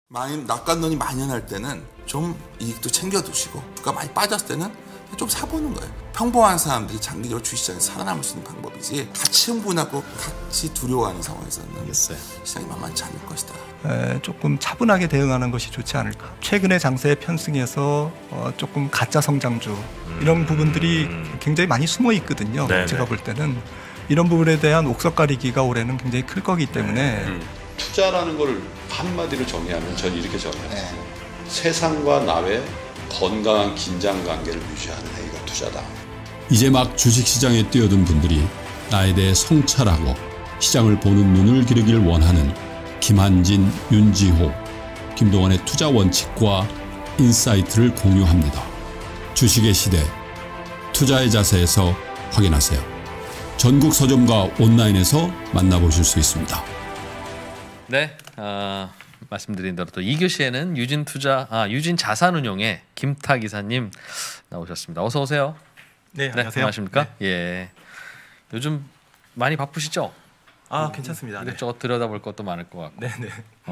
많이 낙관론이 만연할 때는 좀 이익도 챙겨두시고 주가 많이 빠졌을 때는 좀 사보는 거예요. 평범한 사람들이 장기적으로 주식시장에서 살아남을 수 있는 방법이지 같이 흥분하고 같이 두려워하는 상황에서는 시장이 만만치 않을 것이다. 조금 차분하게 대응하는 것이 좋지 않을까. 최근의 장세의 편승에서 조금 가짜 성장주 이런 부분들이 굉장히 많이 숨어 있거든요. 네네. 제가 볼 때는 이런 부분에 대한 옥석 가리기가 올해는 굉장히 클 거기 때문에 투자라는 걸 한마디로 정의하면 전 이렇게 정의해요. 세상과 나의 건강한 긴장 관계를 유지하는 행위가 투자다. 이제 막 주식시장에 뛰어든 분들이 나에 대해 성찰하고 시장을 보는 눈을 기르길 원하는 김한진, 윤지호, 김동완의 투자 원칙과 인사이트를 공유합니다. 주식의 시대, 투자의 자세에서 확인하세요. 전국 서점과 온라인에서 만나보실 수 있습니다. 네, 말씀드린 대로 또 2교시에는 유진 자산운용의 김탁 이사님 나오셨습니다. 어서 오세요. 네, 안녕하세요. 안녕하십니까? 네. 예, 요즘 많이 바쁘시죠? 괜찮습니다. 네. 이것저것 들여다볼 것도 많을 것 같고. 네네.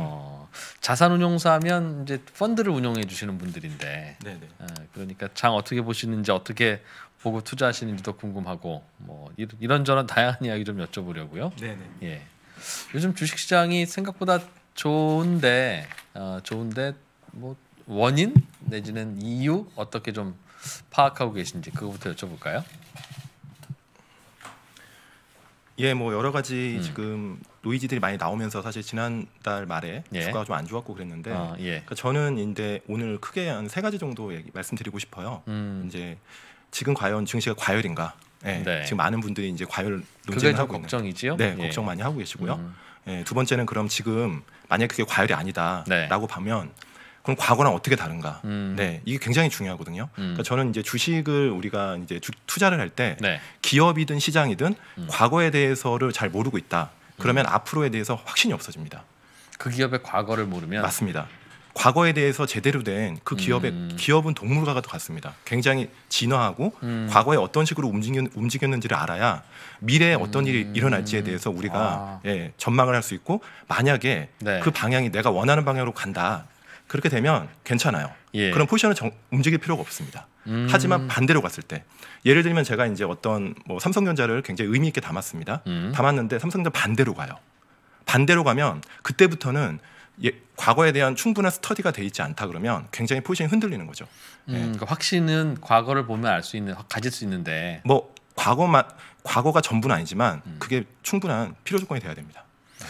자산운용사면 이제 펀드를 운용해 주시는 분들인데, 네네. 그러니까 장 어떻게 보시는지 어떻게 보고 투자하시는지도 궁금하고 뭐 이런저런 다양한 이야기 좀 여쭤보려고요. 네네. 예. 요즘 주식시장이 생각보다 좋은데 뭐 원인 내지는 이유 어떻게 좀 파악하고 계신지 그거부터 여쭤볼까요? 예, 뭐 여러 가지 지금 노이즈들이 많이 나오면서 사실 지난달 말에 주가가 좀 안 좋았고 그랬는데 그러니까 저는 이제 오늘 크게 한 세 가지 정도 말씀드리고 싶어요. 이제 지금 과연 증시가 과열인가? 네. 지금 많은 분들이 이제 과열 논쟁을 하고 있는. 걱정이지요? 네, 걱정 많이 하고 계시고요. 두 번째는 그럼 지금 만약 그게 과열이 아니다라고 보면 그럼 과거랑 어떻게 다른가? 네, 이게 굉장히 중요하거든요. 그러니까 저는 이제 주식을 우리가 이제 투자를 할 때 기업이든 시장이든 과거에 대해서를 잘 모르고 있다. 그러면 앞으로에 대해서 확신이 없어집니다. 그 기업의 과거를 모르면 맞습니다. 과거에 대해서 제대로 된 그 기업은 동물과도 같습니다. 굉장히 진화하고 과거에 어떤 식으로 움직였는지를 알아야 미래에 어떤 일이 일어날지에 대해서 우리가 전망을 할 수 있고 만약에 그 방향이 내가 원하는 방향으로 간다. 그렇게 되면 괜찮아요. 그럼 포지션을 움직일 필요가 없습니다. 하지만 반대로 갔을 때 예를 들면 제가 이제 어떤 뭐 삼성전자를 굉장히 의미 있게 담았습니다. 담았는데 삼성전자 반대로 가요. 반대로 가면 그때부터는 과거에 대한 충분한 스터디가 돼 있지 않다 그러면 굉장히 포지션이 흔들리는 거죠. 그러니까 확신은 과거를 보면 가질 수 있는데 뭐 과거가 전부는 아니지만 그게 충분한 필요 조건이 돼야 됩니다.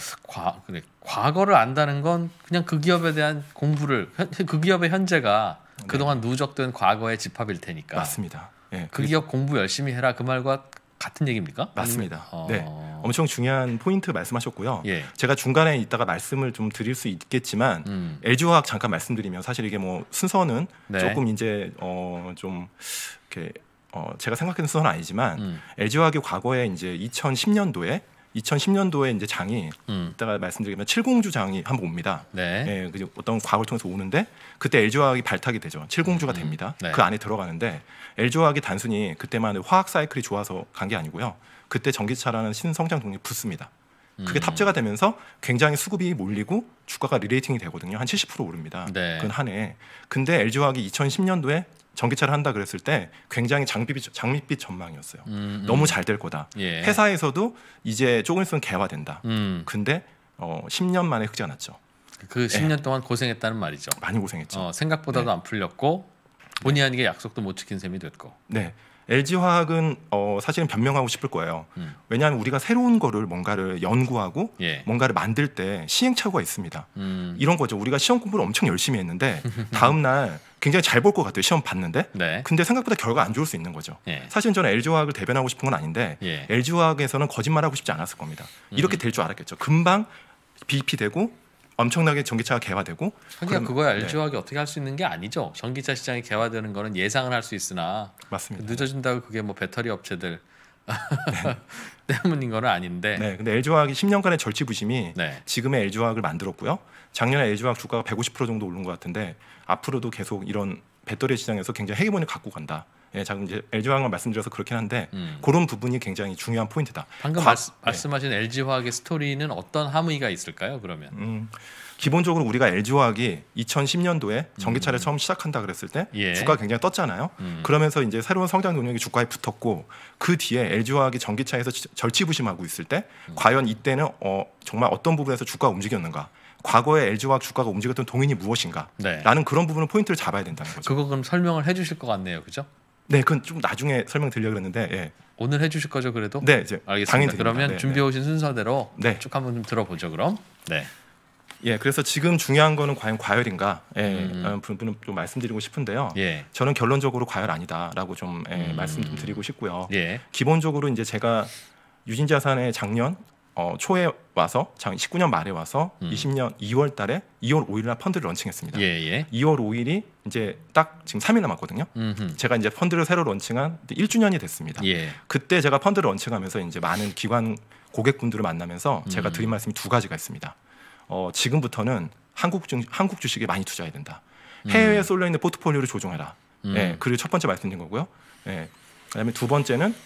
과거를 안다는 건 그냥 그 기업에 대한 공부를 그 기업의 현재가 그동안 누적된 과거의 집합일 테니까. 맞습니다. 그 기업 공부 열심히 해라 그 말과 같은 얘기입니까? 맞습니다. 네, 엄청 중요한 포인트 말씀하셨고요. 제가 중간에 있다가 말씀을 좀 드릴 수 있겠지만 LG화학 잠깐 말씀드리면 사실 이게 뭐 순서는 조금 이제 좀 이렇게 제가 생각하는 순서는 아니지만 LG화학이 과거에 이제 2010년도에 이제 장이 이따가 말씀드리면 칠공주 장이 한번 옵니다. 그리고 어떤 과거를 통해서 오는데 그때 LG화학이 발탁이 되죠. 칠공주가 됩니다. 그 안에 들어가는데 LG화학이 단순히 그때만 화학 사이클이 좋아서 간 게 아니고요. 그때 전기차라는 신성장 동력이 붙습니다. 그게 탑재가 되면서 굉장히 수급이 몰리고 주가가 리레이팅이 되거든요. 한 70% 오릅니다. 그건 한 해에. 근데 LG화학이 2010년도에 전기차를 한다 그랬을 때 굉장히 장밋빛 전망이었어요. 너무 잘 될 거다. 회사에서도 이제 조금 있으면 개화된다. 근데 10년 만에 흑자가 났죠. 그 10년 동안 고생했다는 말이죠. 많이 고생했죠. 생각보다도 안 풀렸고 본의 아니게 약속도 못 지킨 셈이 됐고. 네. LG화학은 사실은 변명하고 싶을 거예요. 왜냐하면 우리가 새로운 거를 뭔가를 연구하고 뭔가를 만들 때 시행착오가 있습니다. 이런 거죠. 우리가 시험 공부를 엄청 열심히 했는데 다음 날 굉장히 잘 볼 것 같아요. 시험 봤는데. 근데 생각보다 결과가 안 좋을 수 있는 거죠. 사실은 저는 LG화학을 대변하고 싶은 건 아닌데 LG화학에서는 거짓말하고 싶지 않았을 겁니다. 이렇게 될 줄 알았겠죠. 금방 BEP 되고 엄청나게 전기차가 개화되고. 하긴 그거야 LG화학이 어떻게 할 수 있는 게 아니죠. 전기차 시장이 개화되는 거는 예상을 할 수 있으나 맞습니다. 늦어진다고 그게 뭐 배터리 업체들 때문인 건 아닌데. 근데 LG화학이 10년간의 절치부심이 지금의 LG화학을 만들었고요. 작년에 LG화학 주가가 150% 정도 오른 것 같은데 앞으로도 계속 이런 배터리 시장에서 굉장히 헤게모니를 갖고 간다. 자금 이제 LG화학만 말씀드려서 그렇긴 한데 그런 부분이 굉장히 중요한 포인트다. 방금 말씀하신 LG화학의 스토리는 어떤 함의가 있을까요? 그러면 기본적으로 우리가 LG화학이 2010년도에 전기차를 처음 시작한다 그랬을 때 주가가 굉장히 떴잖아요. 그러면서 이제 새로운 성장 동력이 주가에 붙었고 그 뒤에 LG화학이 전기차에서 절치부심하고 있을 때 과연 이때는 정말 어떤 부분에서 주가가 움직였는가? 과거에 LG화학 주가가 움직였던 동인이 무엇인가? 라는 그런 부분을 포인트를 잡아야 된다는 거죠. 그거 그럼 설명을 해주실 것 같네요, 그죠? 네, 그건 좀 나중에 설명드리려고 했는데 오늘 해주실 거죠, 그래도? 네, 이제 알겠습니다. 당연히 그러면 준비해 오신 순서대로 쭉 한번 좀 들어보죠, 그럼. 네. 그래서 지금 중요한 거는 과연 과열인가 부분은 좀 말씀드리고 싶은데요. 저는 결론적으로 과열 아니다라고 좀 말씀 좀 드리고 싶고요. 기본적으로 이제 제가 유진자산의 작년 초에 와서 19년 말에 와서 20년 2월 달에 2월 5일 날 펀드를 런칭했습니다. 2월 5일이 이제 딱 지금 3일 남았거든요. 제가 이제 펀드를 새로 런칭한 1주년이 됐습니다. 그때 제가 펀드를 런칭하면서 이제 많은 기관 고객분들을 만나면서 제가 드린 말씀이 두 가지가 있습니다. 지금부터는 한국 주식에 많이 투자해야 된다. 해외에 쏠려 있는 포트폴리오를 조정해라. 그리고 첫 번째 말씀드린 거고요. 그다음에 두 번째는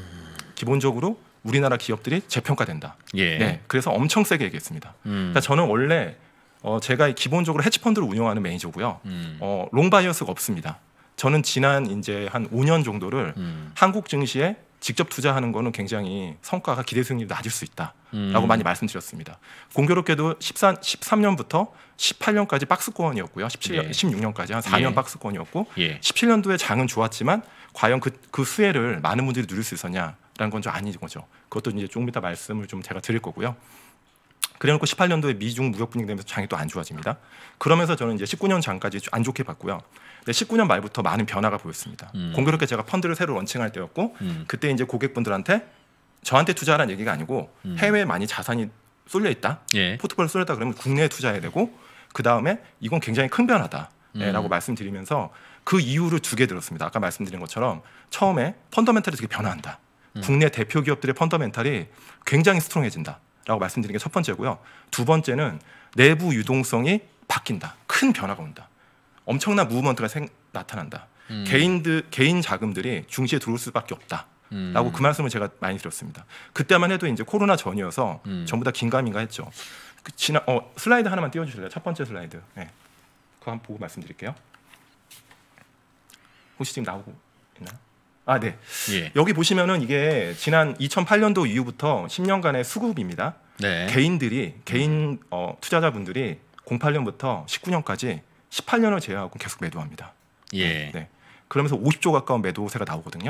기본적으로 우리나라 기업들이 재평가된다. 그래서 엄청 세게 얘기했습니다. 그러니까 저는 원래 제가 기본적으로 헤지펀드를 운영하는 매니저고요. 롱바이어스가 없습니다. 저는 지난 이제 한 5년 정도를 한국 증시에 직접 투자하는 거는 굉장히 성과가 기대 수익률이 낮을 수 있다라고 많이 말씀드렸습니다. 공교롭게도 13년부터 18년까지 박스권이었고요. 16년까지 한 4년 박스권이었고 17년도에 장은 좋았지만 과연 그 수혜를 많은 분들이 누릴 수 있었냐라는 건 좀 아닌 거죠. 그것도 이제 조금 이따 말씀을 좀 제가 드릴 거고요. 그래놓고 18년도에 미중 무역 분위기 되면서 장이 또 안 좋아집니다. 그러면서 저는 이제 19년 장까지 안 좋게 봤고요. 근데 19년 말부터 많은 변화가 보였습니다. 공교롭게 제가 펀드를 새로 런칭할 때였고 그때 이제 고객분들한테 저한테 투자하라는 얘기가 아니고 해외에 많이 자산이 쏠려 있다. 포트폴리오 쏠려 있다 그러면 국내에 투자해야 되고 그 다음에 이건 굉장히 큰 변화다라고 말씀드리면서 그 이유를 두 개 들었습니다. 아까 말씀드린 것처럼 처음에 펀더멘탈이 되게 변화한다. 국내 대표 기업들의 펀더멘탈이 굉장히 스트롱해진다. 라고 말씀드린 게 첫 번째고요. 두 번째는 내부 유동성이 바뀐다. 큰 변화가 온다. 엄청난 무브먼트가 나타난다. 개인 자금들이 중시에 들어올 수밖에 없다. 라고 그 말씀을 제가 많이 드렸습니다. 그때만 해도 이제 코로나 전이어서 전부 다 긴가민가 했죠. 슬라이드 하나만 띄워주실래요? 첫 번째 슬라이드. 그거 한번 보고 말씀드릴게요. 혹시 지금 나오고 있나요? 네. 여기 보시면은 이게 지난 2008년도 이후부터 10년간의 수급입니다. 개인 투자자분들이 08년부터 19년까지 18년을 제외하고 계속 매도합니다. 그러면서 50조 가까운 매도세가 나오거든요.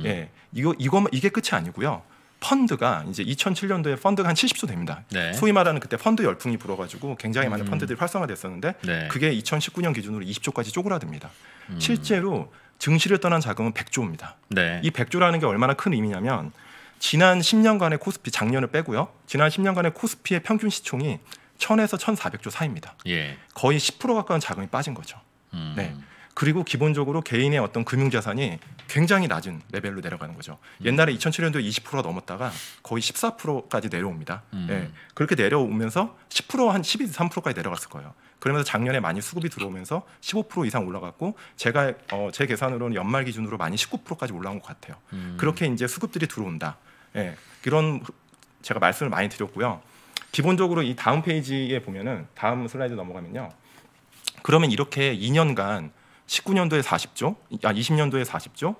이게 끝이 아니고요. 펀드가 이제 2007년도에 펀드가 한 70조 됩니다. 소위 말하는 그때 펀드 열풍이 불어가지고 굉장히 많은 펀드들이 활성화됐었는데 그게 2019년 기준으로 20조까지 쪼그라듭니다. 실제로 증시를 떠난 자금은 100조입니다. 이 100조라는 게 얼마나 큰 의미냐면 지난 10년간의 코스피 작년을 빼고요. 지난 10년간의 코스피의 평균 시총이 1000에서 1400조 사이입니다. 거의 10% 가까운 자금이 빠진 거죠. 그리고 기본적으로 개인의 어떤 금융자산이 굉장히 낮은 레벨로 내려가는 거죠. 옛날에 2007년도에 20%가 넘었다가 거의 14%까지 내려옵니다. 그렇게 내려오면서 10% 한 12, 13%까지 내려갔을 거예요. 그러면서 작년에 많이 수급이 들어오면서 15% 이상 올라갔고 제가 제 계산으로는 연말 기준으로 많이 19%까지 올라온 것 같아요. 그렇게 이제 수급들이 들어온다. 이런 제가 말씀을 많이 드렸고요. 기본적으로 이 다음 페이지에 보면은 다음 슬라이드 넘어가면요. 그러면 이렇게 2년간 19년도에 40조, 20년도에 40조,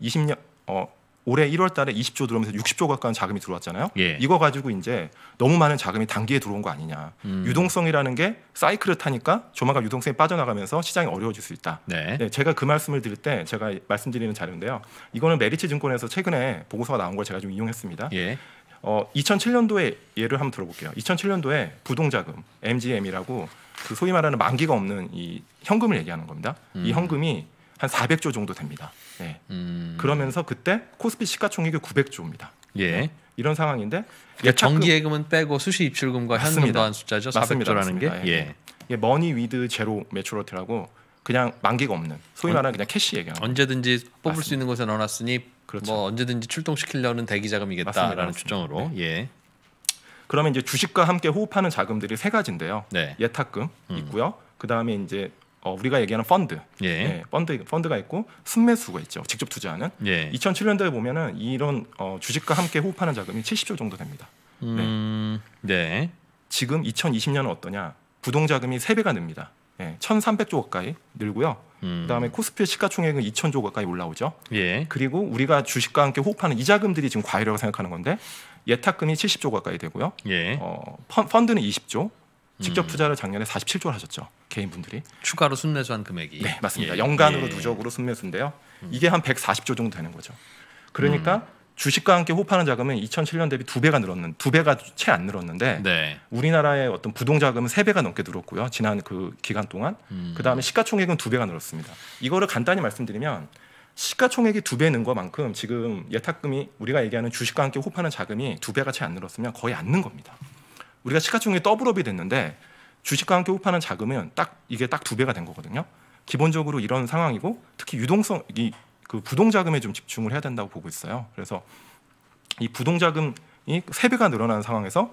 올해 1월 달에 20조 들어오면서 60조 가까운 자금이 들어왔잖아요. 이거 가지고 이제 너무 많은 자금이 단기에 들어온 거 아니냐. 유동성이라는 게 사이클을 타니까 조만간 유동성이 빠져나가면서 시장이 어려워질 수 있다. 제가 그 말씀을 드릴 때 제가 말씀드리는 자료인데요. 이거는 메리츠 증권에서 최근에 보고서가 나온 걸 제가 좀 이용했습니다. 2007년도에 예를 한번 들어볼게요. 2007년도에 부동자금, MGM이라고 그 소위 말하는 만기가 없는 이 현금을 얘기하는 겁니다. 이 현금이 한 400조 정도 됩니다. 그러면서 그때 코스피 시가총액이 900조입니다. 이런 상황인데 정기예금은 빼고 수시 입출금과 현금 더한 숫자죠. 400조라는 게. 머니 위드 제로 매추러티라고 그냥 만기가 없는 소위 말하는 그냥 캐시 얘기하는 언제든지 뽑을 수 있는 곳에 넣어놨으니 뭐 언제든지 출동시키려는 대기자금이겠다라는 추정으로. 그러면 이제 주식과 함께 호흡하는 자금들이 세 가지인데요. 예탁금 있고요. 그 다음에 이제 우리가 얘기하는 펀드, 펀드가 있고 순매수가 있죠. 직접 투자하는. 2007년도에 보면은 이런 주식과 함께 호흡하는 자금이 70조 정도 됩니다. 네. 지금 2020년은 어떠냐? 부동자금이 3배가 늡니다. 1,300조 가까이 늘고요. 그다음에 코스피의 시가총액은 2,000조 가까이 올라오죠. 그리고 우리가 주식과 함께 호흡하는 이 자금들이 지금 과열이라고 생각하는 건데 예탁금이 70조 가까이 되고요. 펀드는 20조. 직접 투자를 작년에 47조를 하셨죠. 개인분들이. 추가로 순매수한 금액이. 네, 맞습니다. 연간으로 누적으로 순매수인데요. 이게 한 140조 정도 되는 거죠. 그러니까 주식과 함께 호흡하는 자금은 2007년 대비 2배가 채 안 늘었는데 우리나라의 어떤 부동자금은 3배가 넘게 늘었고요. 지난 그 기간 동안. 그다음에 시가총액은 2배가 늘었습니다. 이거를 간단히 말씀드리면 시가총액이 2배 는 것만큼 지금 예탁금이 우리가 얘기하는 주식과 함께 호흡하는 자금이 2배가 채 안 늘었으면 거의 안 는 겁니다. 우리가 시가총액이 더블업이 됐는데 주식과 함께 호흡하는 자금은 이게 딱 2배가 된 거거든요. 기본적으로 이런 상황이고 특히 유동성이 그 부동자금에 좀 집중을 해야 된다고 보고 있어요. 그래서 이 부동자금이 3배가 늘어난 상황에서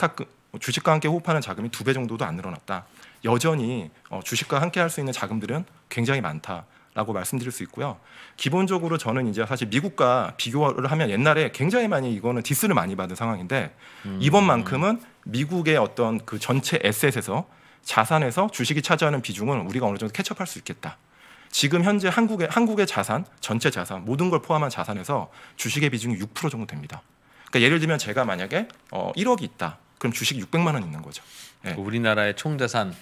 주식과 함께 호흡하는 자금이 2배 정도도 안 늘어났다. 여전히 주식과 함께 할 수 있는 자금들은 굉장히 많다라고 말씀드릴 수 있고요. 기본적으로 저는 이제 사실 미국과 비교를 하면 옛날에 굉장히 많이 이거는 디스를 많이 받은 상황인데 이번만큼은 미국의 어떤 그 전체 에셋에서 자산에서 주식이 차지하는 비중은 우리가 어느 정도 캐치업할 수 있겠다. 지금 현재 한국의 자산, 전체 자산, 모든 걸 포함한 자산에서 주식의 비중이 6% 정도 됩니다. 그러니까 예를 들면 제가 만약에 1억이 있다. 그럼 주식이 600만 원 있는 거죠. 우리나라의 총자산,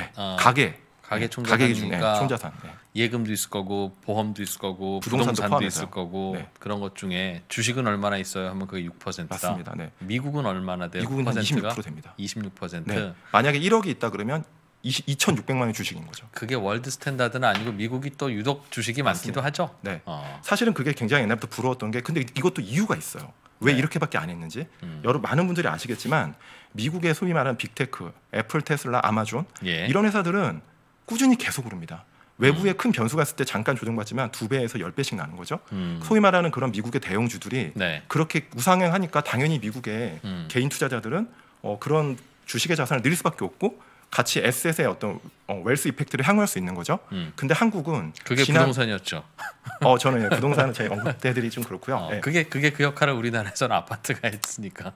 가계 총자산이니까 총자산. 예금도 있을 거고 보험도 있을 거고 부동산도 있을 거고 그런 것 중에 주식은 얼마나 있어요? 하면 그게 6%다. 맞습니다. 미국은 얼마나 돼요? 미국은 26% 됩니다. 26%. 만약에 1억이 있다 그러면 2,600만 원 주식인 거죠. 그게 월드 스탠다드는 아니고 미국이 또 유독 주식이 많기도 하죠. 사실은 그게 굉장히 옛날부터 부러웠던 게 근데 이것도 이유가 있어요. 왜 이렇게밖에 안 했는지 많은 분들이 아시겠지만 미국의 소위 말하는 빅테크, 애플, 테슬라, 아마존 이런 회사들은 꾸준히 계속 오릅니다. 외부에 큰 변수가 있을 때 잠깐 조정받지만 2배에서 10배씩 나는 거죠. 소위 말하는 그런 미국의 대형주들이 그렇게 우상향하니까 당연히 미국의 개인 투자자들은 그런 주식의 자산을 늘릴 수밖에 없고 같이 에셋의 어떤 웰스 이펙트를 향유할 수 있는 거죠. 근데 한국은 그게 부동산이었죠. 저는 부동산은 제 언급대들이 좀 그렇고요. 그게 그 역할을 우리나라에서는 아파트가 했으니까.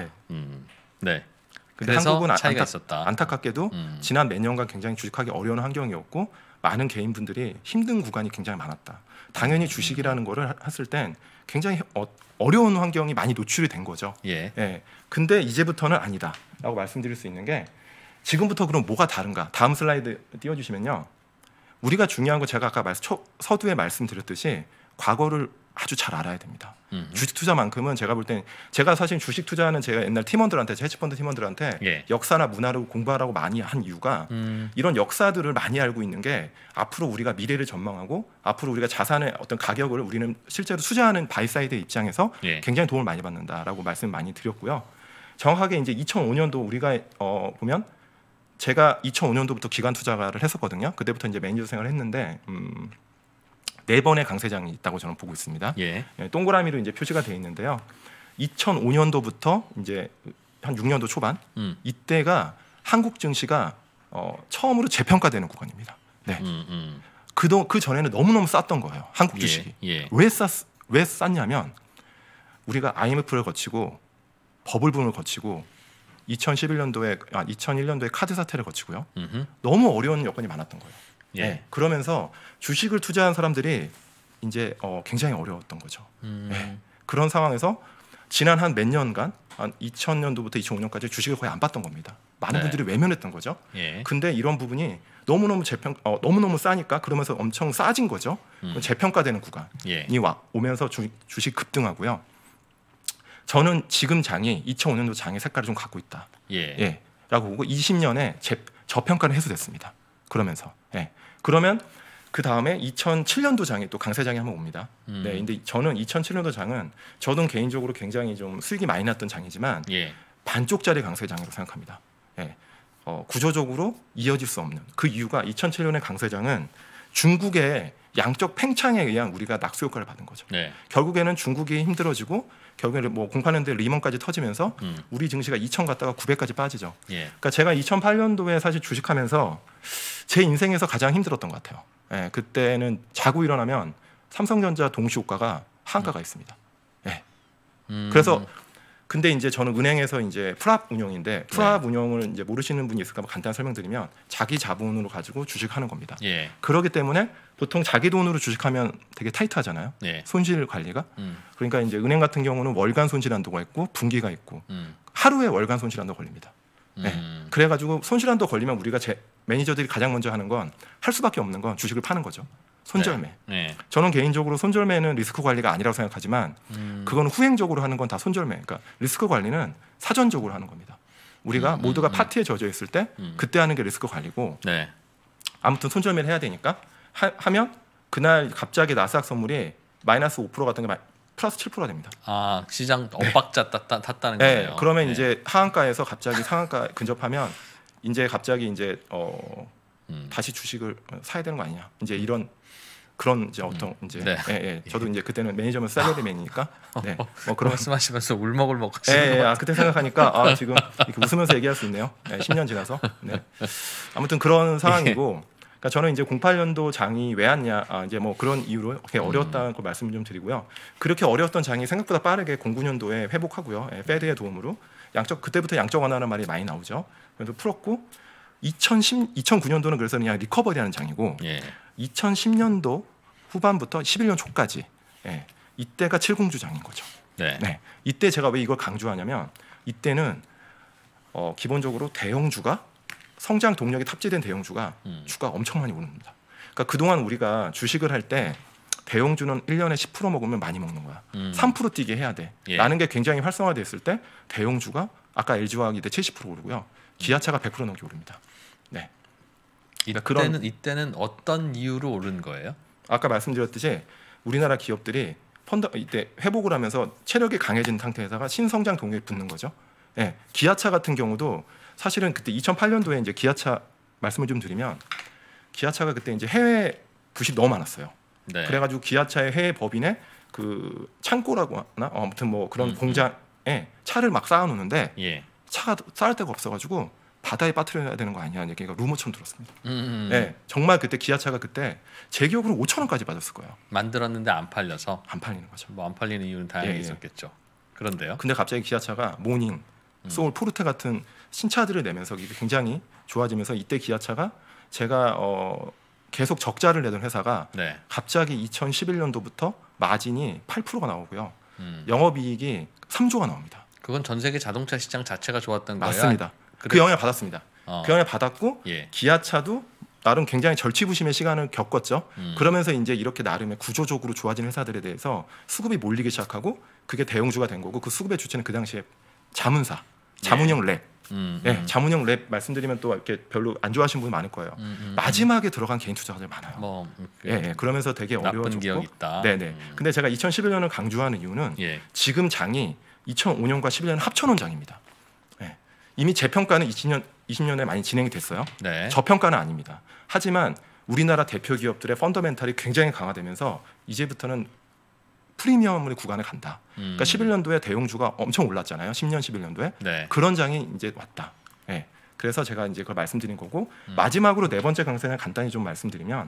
근데 한국은 차이가 있었다. 안타깝게도 지난 몇 년간 굉장히 주식하기 어려운 환경이었고 많은 개인분들이 힘든 구간이 굉장히 많았다. 당연히 주식이라는 거를 했을 땐 굉장히 어려운 환경이 많이 노출이 된 거죠. 근데 이제부터는 아니다라고 말씀드릴 수 있는 게 지금부터 그럼 뭐가 다른가? 다음 슬라이드 띄워주시면요. 우리가 중요한 거 제가 아까 서두에 말씀드렸듯이 과거를 아주 잘 알아야 됩니다. 주식 투자만큼은 제가 볼 땐 제가 사실 주식 투자는 제가 옛날 팀원들한테 헤지펀드 팀원들한테 역사나 문화를 공부하라고 많이 한 이유가 이런 역사들을 많이 알고 있는 게 앞으로 우리가 미래를 전망하고 앞으로 우리가 자산의 어떤 가격을 우리는 실제로 투자하는 바이사이드 입장에서 굉장히 도움을 많이 받는다라고 말씀 많이 드렸고요. 정확하게 이제 2005년도 우리가 보면 제가 2005년도부터 기관 투자를 했었거든요. 그때부터 이제 매니저 생활을 했는데 4번의 강세장이 있다고 저는 보고 있습니다. 동그라미로 이제 표시가 되어 있는데요. 2005년도부터 이제 한 6년도 초반 이때가 한국 증시가 처음으로 재평가되는 구간입니다. 그 전에는 너무너무 쌌던 거예요. 한국 주식이. 왜 쌌냐면 우리가 IMF를 거치고 버블붐을 거치고 2001년도에 카드 사태를 거치고요. 너무 어려운 여건이 많았던 거예요. 그러면서 주식을 투자한 사람들이 이제 굉장히 어려웠던 거죠. 그런 상황에서 지난 한 몇 년간 한 2000년도부터 2005년까지 주식을 거의 안 봤던 겁니다. 많은 분들이 외면했던 거죠. 근데 이런 부분이 너무너무 싸니까 그러면서 엄청 싸진 거죠. 재평가되는 구간이 오면서 주식 급등하고요. 저는 지금 장이 2005년도 장의 색깔을 좀 갖고 있다. 라고 보고 20년에 저평가는 해소됐습니다. 그러면서 그러면 그 다음에 2007년도 장이 또 강세장이 한번 옵니다. 근데 저는 2007년도 장은 저도 개인적으로 굉장히 좀 수익이 많이 났던 장이지만 반쪽짜리 강세장이라고 생각합니다. 구조적으로 이어질 수 없는 그 이유가 2007년의 강세장은 중국의 양적 팽창에 의한 우리가 낙수 효과를 받은 거죠. 결국에는 중국이 힘들어지고 결국에 뭐 08년도에 리먼까지 터지면서 우리 증시가 2000 갔다가 900까지 빠지죠. 그러니까 제가 2008년도에 사실 주식하면서 제 인생에서 가장 힘들었던 것 같아요. 예, 그때는 자고 일어나면 삼성전자 동시호가가 하한가가 있습니다. 예. 그래서 근데 이제 저는 은행에서 이제 프랍 운용인데 프랍 운용을 이제 모르시는 분이 있을까 봐 간단히 설명드리면 자기 자본으로 가지고 주식하는 겁니다. 그렇기 때문에 보통 자기 돈으로 주식하면 되게 타이트하잖아요. 손실 관리가. 그러니까 이제 은행 같은 경우는 월간 손실 한도가 있고 분기가 있고 하루에 월간 손실 한도 걸립니다. 그래가지고 손실 한도 걸리면 우리가 매니저들이 가장 먼저 하는 건 할 수밖에 없는 건 주식을 파는 거죠. 손절매. 저는 개인적으로 손절매는 리스크 관리가 아니라고 생각하지만 그건 후행적으로 하는 건 다 손절매. 그러니까 리스크 관리는 사전적으로 하는 겁니다. 우리가 모두가 파티에 젖어 있을 때 그때 하는 게 리스크 관리고 아무튼 손절매를 해야 되니까 하면 그날 갑자기 나스닥 선물이 마이너스 5% 같은 게 플러스 7%가 됩니다. 아, 시장 엇박자 탔다는 거예요. 그러면 이제 하한가에서 갑자기 상한가 근접하면 이제 갑자기 이제 다시 주식을 사야 되는 거 아니냐. 이제 이런 그런 이제 어떤 이제 저도 이제 그때는 매니저면 셀러리맨이니까 뭐 그런 말씀하시면서 울먹울먹 하시는 거 그때 생각하니까 지금 이렇게 웃으면서 얘기할 수 있네요. 10년 지나서. 아무튼 그런 상황이고 그러니까 저는 이제 08년도 장이 왜 왔냐 이제 뭐 그런 이유로 이렇게 어려웠다는 걸 말씀 좀 드리고요. 그렇게 어려웠던 장이 생각보다 빠르게 09년도에 회복하고요. 페드의 도움으로 그때부터 양적 완화라는 말이 많이 나오죠. 그래서 풀었고 2009년도는 그래서 그냥 리커버리하는 장이고 2010년도 후반부터 11년 초까지 이때가 70주 장인 거죠. 이때 제가 왜 이걸 강조하냐면 이때는 기본적으로 대형주가 성장 동력이 탑재된 대형주가 주가 엄청 많이 오릅니다. 그러니까 그동안 우리가 주식을 할 때 대형주는 1년에 10% 먹으면 많이 먹는 거야. 3% 뛰게 해야 돼. 라는 게 굉장히 활성화됐을 때 대형주가 아까 LG화학이 이때 70% 오르고요. 기아차가 100% 넘게 오릅니다. 이때는 어떤 이유로 오른 거예요? 아까 말씀드렸듯이 우리나라 기업들이 이때 회복을 하면서 체력이 강해진 상태에다가 신성장 동력이 붙는 거죠. 기아차 같은 경우도 사실은 그때 2008년도에 이제 기아차 말씀을 좀 드리면 기아차가 그때 이제 해외 부실이 너무 많았어요. 그래가지고 기아차의 해외 법인에 그 창고라고 하나 아무튼 뭐 그런 공장에 차를 막 쌓아놓는데 차가 쌓을 데가 없어가지고 바다에 빠뜨려야 되는 거 아니야? 얘기가 루머처럼 들었습니다. 정말 그때 기아차가 그때 제 기억으로 5,000원까지 받았을 거예요. 만들었는데 안 팔려서 안 팔리는 거죠. 뭐 안 팔리는 이유는 다양히 있었겠죠. 그런데요. 근데 갑자기 기아차가 모닝, 소울, 포르테 같은 신차들을 내면서 이게 굉장히 좋아지면서 이때 기아차가 제가 계속 적자를 내던 회사가 갑자기 2011년도부터 마진이 8%가 나오고요. 영업이익이 3조가 나옵니다. 그건 전 세계 자동차 시장 자체가 좋았던 거예요? 맞습니다. 그 영향을 받았습니다. 그 영향을 받았고 기아차도 나름 굉장히 절치부심의 시간을 겪었죠. 그러면서 이제 이렇게 나름의 구조적으로 좋아진 회사들에 대해서 수급이 몰리기 시작하고 그게 대형주가 된 거고 그 수급의 주체는 그 당시에 자문사, 자문형 랩. 자문형 랩 말씀드리면 또 이렇게 별로 안 좋아하시는 분이 많을 거예요. 마지막에 들어간 개인 투자자들 많아요. 그러면서 되게 어려워졌고. 기억이 있다. 근데 제가 2011년을 강조하는 이유는 지금 장이 2005년과 11년 합쳐놓은 장입니다. 이미 재평가는 20년에 많이 진행이 됐어요. 저평가는 아닙니다. 하지만 우리나라 대표 기업들의 펀더멘탈이 굉장히 강화되면서 이제부터는 프리미엄의 구간에 간다. 그러니까 11년도에 대형주가 엄청 올랐잖아요. 10년, 11년도에 그런 장이 이제 왔다. 그래서 제가 이제 그걸 말씀드린 거고 마지막으로 네 번째 강세는 간단히 좀 말씀드리면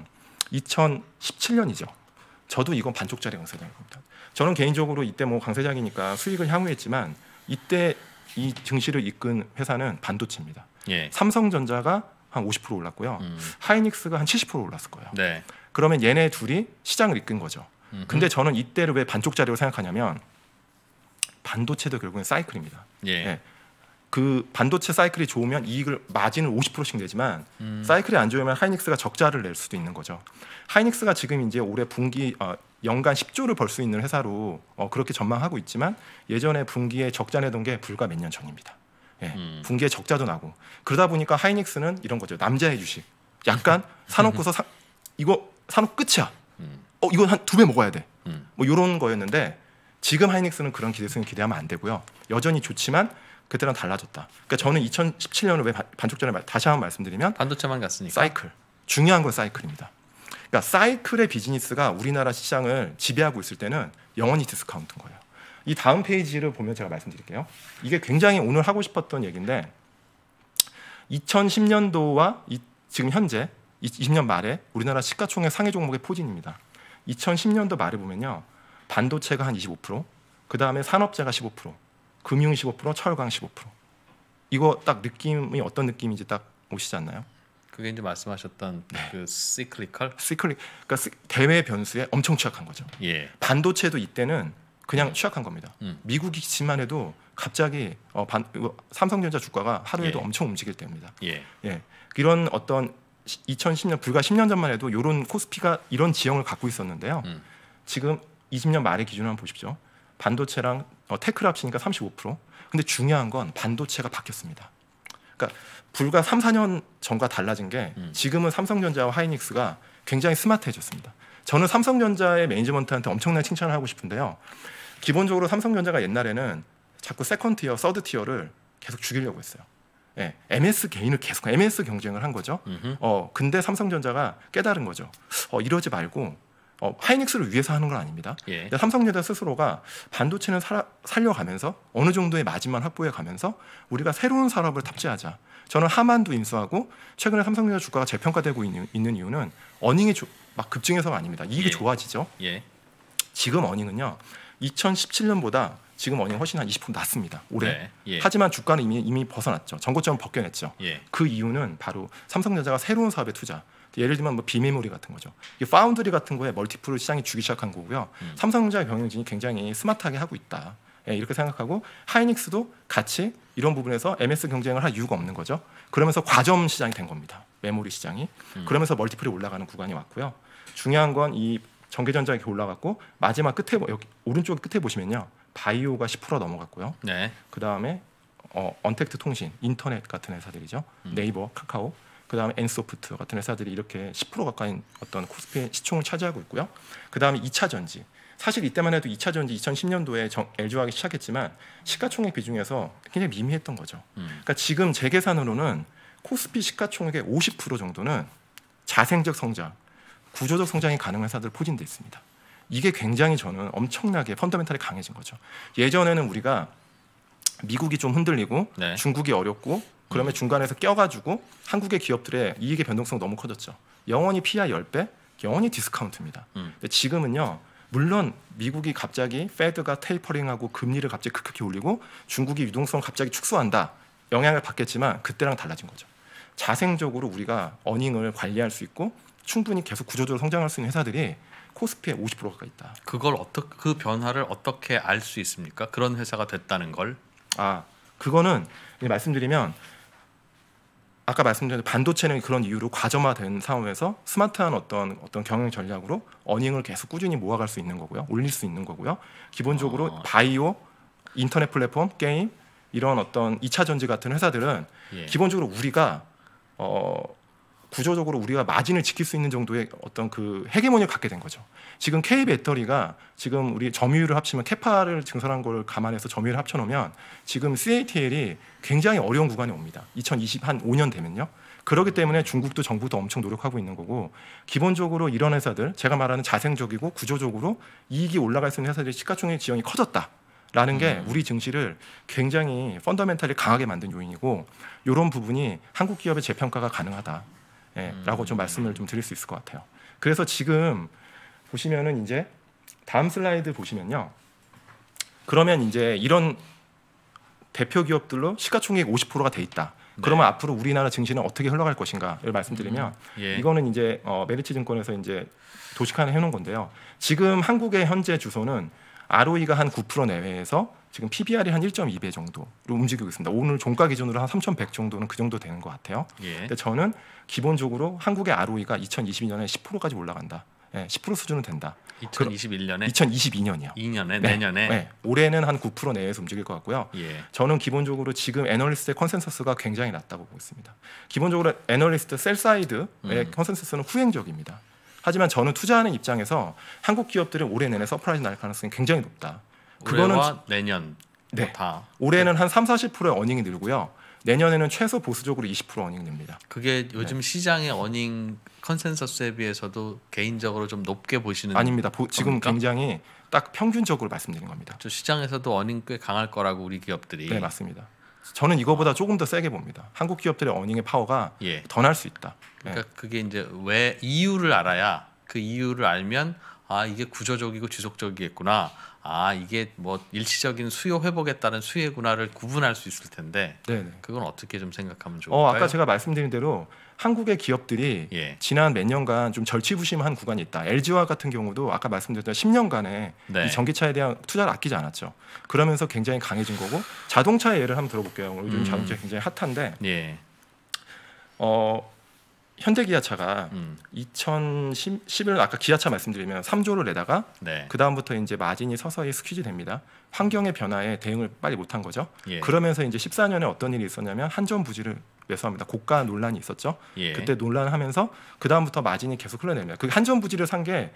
2017년이죠. 저도 이건 반쪽짜리 강세장입니다. 저는 개인적으로 이때 뭐 강세장이니까 수익을 향유했지만 이때 이 증시를 이끈 회사는 반도체입니다. 삼성전자가 한 50% 올랐고요. 하이닉스가 한 70% 올랐을 거예요. 그러면 얘네 둘이 시장을 이끈 거죠. 근데 저는 이때를 왜 반쪽짜리로 생각하냐면 반도체도 결국엔 사이클입니다. 그 반도체 사이클이 좋으면 이익을 마진을 50%씩 내지만 사이클이 안 좋으면 하이닉스가 적자를 낼 수도 있는 거죠. 하이닉스가 지금 이제 올해 분기 연간 10조를 벌 수 있는 회사로 그렇게 전망하고 있지만 예전에 분기에 적자 내던 게 불과 몇 년 전입니다. 분기에 적자도 나고 그러다 보니까 하이닉스는 이런 거죠. 남자의 주식. 약간 사놓고서 이거 사놓고 끝이야. 이거 한 2배 먹어야 돼. 뭐 이런 거였는데 지금 하이닉스는 그런 기대수는 기대하면 안 되고요. 여전히 좋지만 그때랑 달라졌다. 그러니까 저는 2017년을 왜 반쪽짜리 다시 한번 말씀드리면 반도체만 갔으니까 사이클. 중요한 건 사이클입니다. 그러니까 사이클의 비즈니스가 우리나라 시장을 지배하고 있을 때는 영원히 디스카운트인 거예요. 이 다음 페이지를 보면 제가 말씀드릴게요. 이게 굉장히 오늘 하고 싶었던 얘기인데 2010년도와 지금 현재 20년 말에 우리나라 시가총액 상위 종목의 포진입니다. 2010년도 말에 보면요. 반도체가 한 25%, 그 다음에 산업재가 15%, 금융 15%, 철강 15%. 이거 딱 느낌이 어떤 느낌인지 딱 오시지 않나요? 그게 이제 말씀하셨던 그 시클리컬? 그러니까 대외 변수에 엄청 취약한 거죠. 예. 반도체도 이때는 그냥 취약한 겁니다. 미국이 기치만 해도 갑자기 삼성전자 주가가 하루에도 엄청 움직일 때입니다. 예. 이런 어떤 2010년 불과 10년 전만 해도 이런 코스피가 이런 지형을 갖고 있었는데요. 지금 20년 말의 기준을 한번 보십시오. 반도체랑 테크를 합치니까 35%. 근데 중요한 건 반도체가 바뀌었습니다. 그러니까 불과 3, 4년 전과 달라진 게 지금은 삼성전자와 하이닉스가 굉장히 스마트해졌습니다. 저는 삼성전자의 매니지먼트한테 엄청난 칭찬을 하고 싶은데요. 기본적으로 삼성전자가 옛날에는 자꾸 세컨드 티어, 서드 티어를 계속 죽이려고 했어요. MS 개인을 계속 MS 경쟁을 한 거죠. 근데 삼성전자가 깨달은 거죠. 이러지 말고 하이닉스를 위해서 하는 건 아닙니다. 삼성전자 스스로가 반도체는 살려가면서 어느 정도의 마진만 확보해 가면서 우리가 새로운 산업을 탑재하자. 저는 하만도 인수하고 최근에 삼성전자 주가가 재평가되고 있는 이유는 어닝이 막 급증해서가 아닙니다. 이익이 좋아지죠. 지금 어닝은요. 2017년보다 지금 어닝 훨씬 한 20% 낮습니다. 올해. 하지만 주가는 이미 벗어났죠. 전고점을 벗겨냈죠. 그 이유는 바로 삼성전자가 새로운 사업에 투자. 예를 들면 뭐 비메모리 같은 거죠. 이 파운드리 같은 거에 멀티플을 시장이 주기 시작한 거고요. 삼성전자의 경영진이 굉장히 스마트하게 하고 있다. 이렇게 생각하고 하이닉스도 같이 이런 부분에서 MS 경쟁을 할 이유가 없는 거죠. 그러면서 과점 시장이 된 겁니다. 메모리 시장이. 그러면서 멀티플이 올라가는 구간이 왔고요. 중요한 건 이 전기전자가 이렇게 올라갔고 마지막 끝에 여기 오른쪽 끝에 보시면요. 바이오가 10% 넘어갔고요. 그 다음에 언택트 통신, 인터넷 같은 회사들이죠. 네이버, 카카오. 그 다음에 엔소프트 같은 회사들이 이렇게 10% 가까이 어떤 코스피의 시총을 차지하고 있고요. 그 다음에 2차 전지. 사실 이때만 해도 2차 전지 2010년도에 LG화학이 시작했지만 시가총액 비중에서 굉장히 미미했던 거죠. 그러니까 지금 제 계산으로는 코스피 시가총액의 50% 정도는 자생적 성장, 구조적 성장이 가능한 회사들 포진돼 있습니다. 이게 굉장히 저는 엄청나게 펀더멘탈이 강해진 거죠. 예전에는 우리가 미국이 좀 흔들리고 중국이 어렵고 그러면 중간에서 껴가지고 한국의 기업들의 이익의 변동성 너무 커졌죠. 영원히 PI 10배, 영원히 디스카운트입니다. 근데 지금은요. 물론 미국이 갑자기 페드가 테이퍼링하고 금리를 갑자기 급격히 올리고 중국이 유동성을 갑자기 축소한다. 영향을 받겠지만 그때랑 달라진 거죠. 자생적으로 우리가 어닝을 관리할 수 있고 충분히 계속 구조적으로 성장할 수 있는 회사들이 코스피에 50% 가까이 있다. 그 변화를 어떻게 알 수 있습니까? 그런 회사가 됐다는 걸? 그거는 말씀드리면 아까 말씀드린 반도체는 그런 이유로 과점화된 상황에서 스마트한 어떤 경영 전략으로 어닝을 계속 꾸준히 모아갈 수 있는 거고요. 올릴 수 있는 거고요. 기본적으로 바이오, 인터넷 플랫폼, 게임 이런 어떤 2차 전지 같은 회사들은 기본적으로 우리가 구조적으로 우리가 마진을 지킬 수 있는 정도의 어떤 그 헤게모니를 갖게 된 거죠. 지금 K 배터리가 지금 우리 점유율을 합치면 캐파를 증설한 걸 감안해서 점유율을 합쳐놓으면 지금 CATL이 굉장히 어려운 구간에 옵니다. 2025년 되면요. 그렇기 때문에 중국도 정부도 엄청 노력하고 있는 거고 기본적으로 이런 회사들 제가 말하는 자생적이고 구조적으로 이익이 올라갈 수 있는 회사들의 시가총액 지형이 커졌다라는 게 우리 증시를 굉장히 펀더멘탈이 강하게 만든 요인이고 이런 부분이 한국 기업의 재평가가 가능하다. 라고 좀 말씀을 좀 드릴 수 있을 것 같아요. 그래서 지금 보시면은 이제 다음 슬라이드 보시면요. 그러면 이제 이런 대표 기업들로 시가총액 50%가 돼 있다. 그러면 앞으로 우리나라 증시는 어떻게 흘러갈 것인가를 말씀드리면 이거는 이제 메리츠 증권에서 이제 도식화해 놓은 건데요. 지금 한국의 현재 주소는 ROE가 한 9% 내외에서 지금 PBR이 한 1.2배 정도로 움직이고 있습니다. 오늘 종가 기준으로 한 3,100 정도는 그 정도 되는 것 같아요. 근데 저는 기본적으로 한국의 ROE가 2022년에 10%까지 올라간다. 10% 수준은 된다. 2021년에? 2022년이요. 2년에? 내년에? 올해는 한 9% 내에서 움직일 것 같고요. 저는 기본적으로 지금 애널리스트의 컨센서스가 굉장히 낮다고 보고 있습니다. 기본적으로 애널리스트 셀사이드의 컨센서스는 후행적입니다. 하지만 저는 투자하는 입장에서 한국 기업들은 올해 내내 서프라이즈 날 가능성이 굉장히 높다. 올해와 내년 다. 올해는 한 30-40%의 어닝이 늘고요. 내년에는 최소 보수적으로 20% 어닝 납니다. 그게 요즘 시장의 어닝 컨센서스에 비해서도 개인적으로 좀 높게 보시는 아닙니다. 지금 굉장히 딱 평균적으로 말씀드린 겁니다. 저 시장에서도 어닝 꽤 강할 거라고 우리 기업들이. 네, 맞습니다. 저는 이거보다 조금 더 세게 봅니다. 한국 기업들의 어닝의 파워가 예. 더 날 수 있다. 그러니까 그게 이제 왜 이유를 알아야 그 이유를 알면 아 이게 구조적이고 지속적이겠구나. 아 이게 뭐 일시적인 수요 회복에 따른 수혜구나를 구분할 수 있을 텐데 네네. 그건 어떻게 좀 생각하면 좋을까요? 아까 제가 말씀드린 대로 한국의 기업들이 예. 지난 몇 년간 좀 절치부심한 구간이 있다. LG화학 같은 경우도 아까 말씀드렸던 10년간에 네. 이 전기차에 대한 투자를 아끼지 않았죠. 그러면서 굉장히 강해진 거고 자동차의 예를 한번 들어볼게요. 요즘 자동차 굉장히 핫한데 예. 현대기아차가 2011년 아까 기아차 말씀드리면 3조를 내다가 네. 그 다음부터 이제 마진이 서서히 스퀴즈 됩니다. 환경의 변화에 대응을 빨리 못한 거죠. 예. 그러면서 이제 14년에 어떤 일이 있었냐면 한전 부지를 매수합니다. 고가 논란이 있었죠. 예. 그때 논란하면서 그 다음부터 마진이 계속 흘러냅니다. 그 한전 부지를 산 게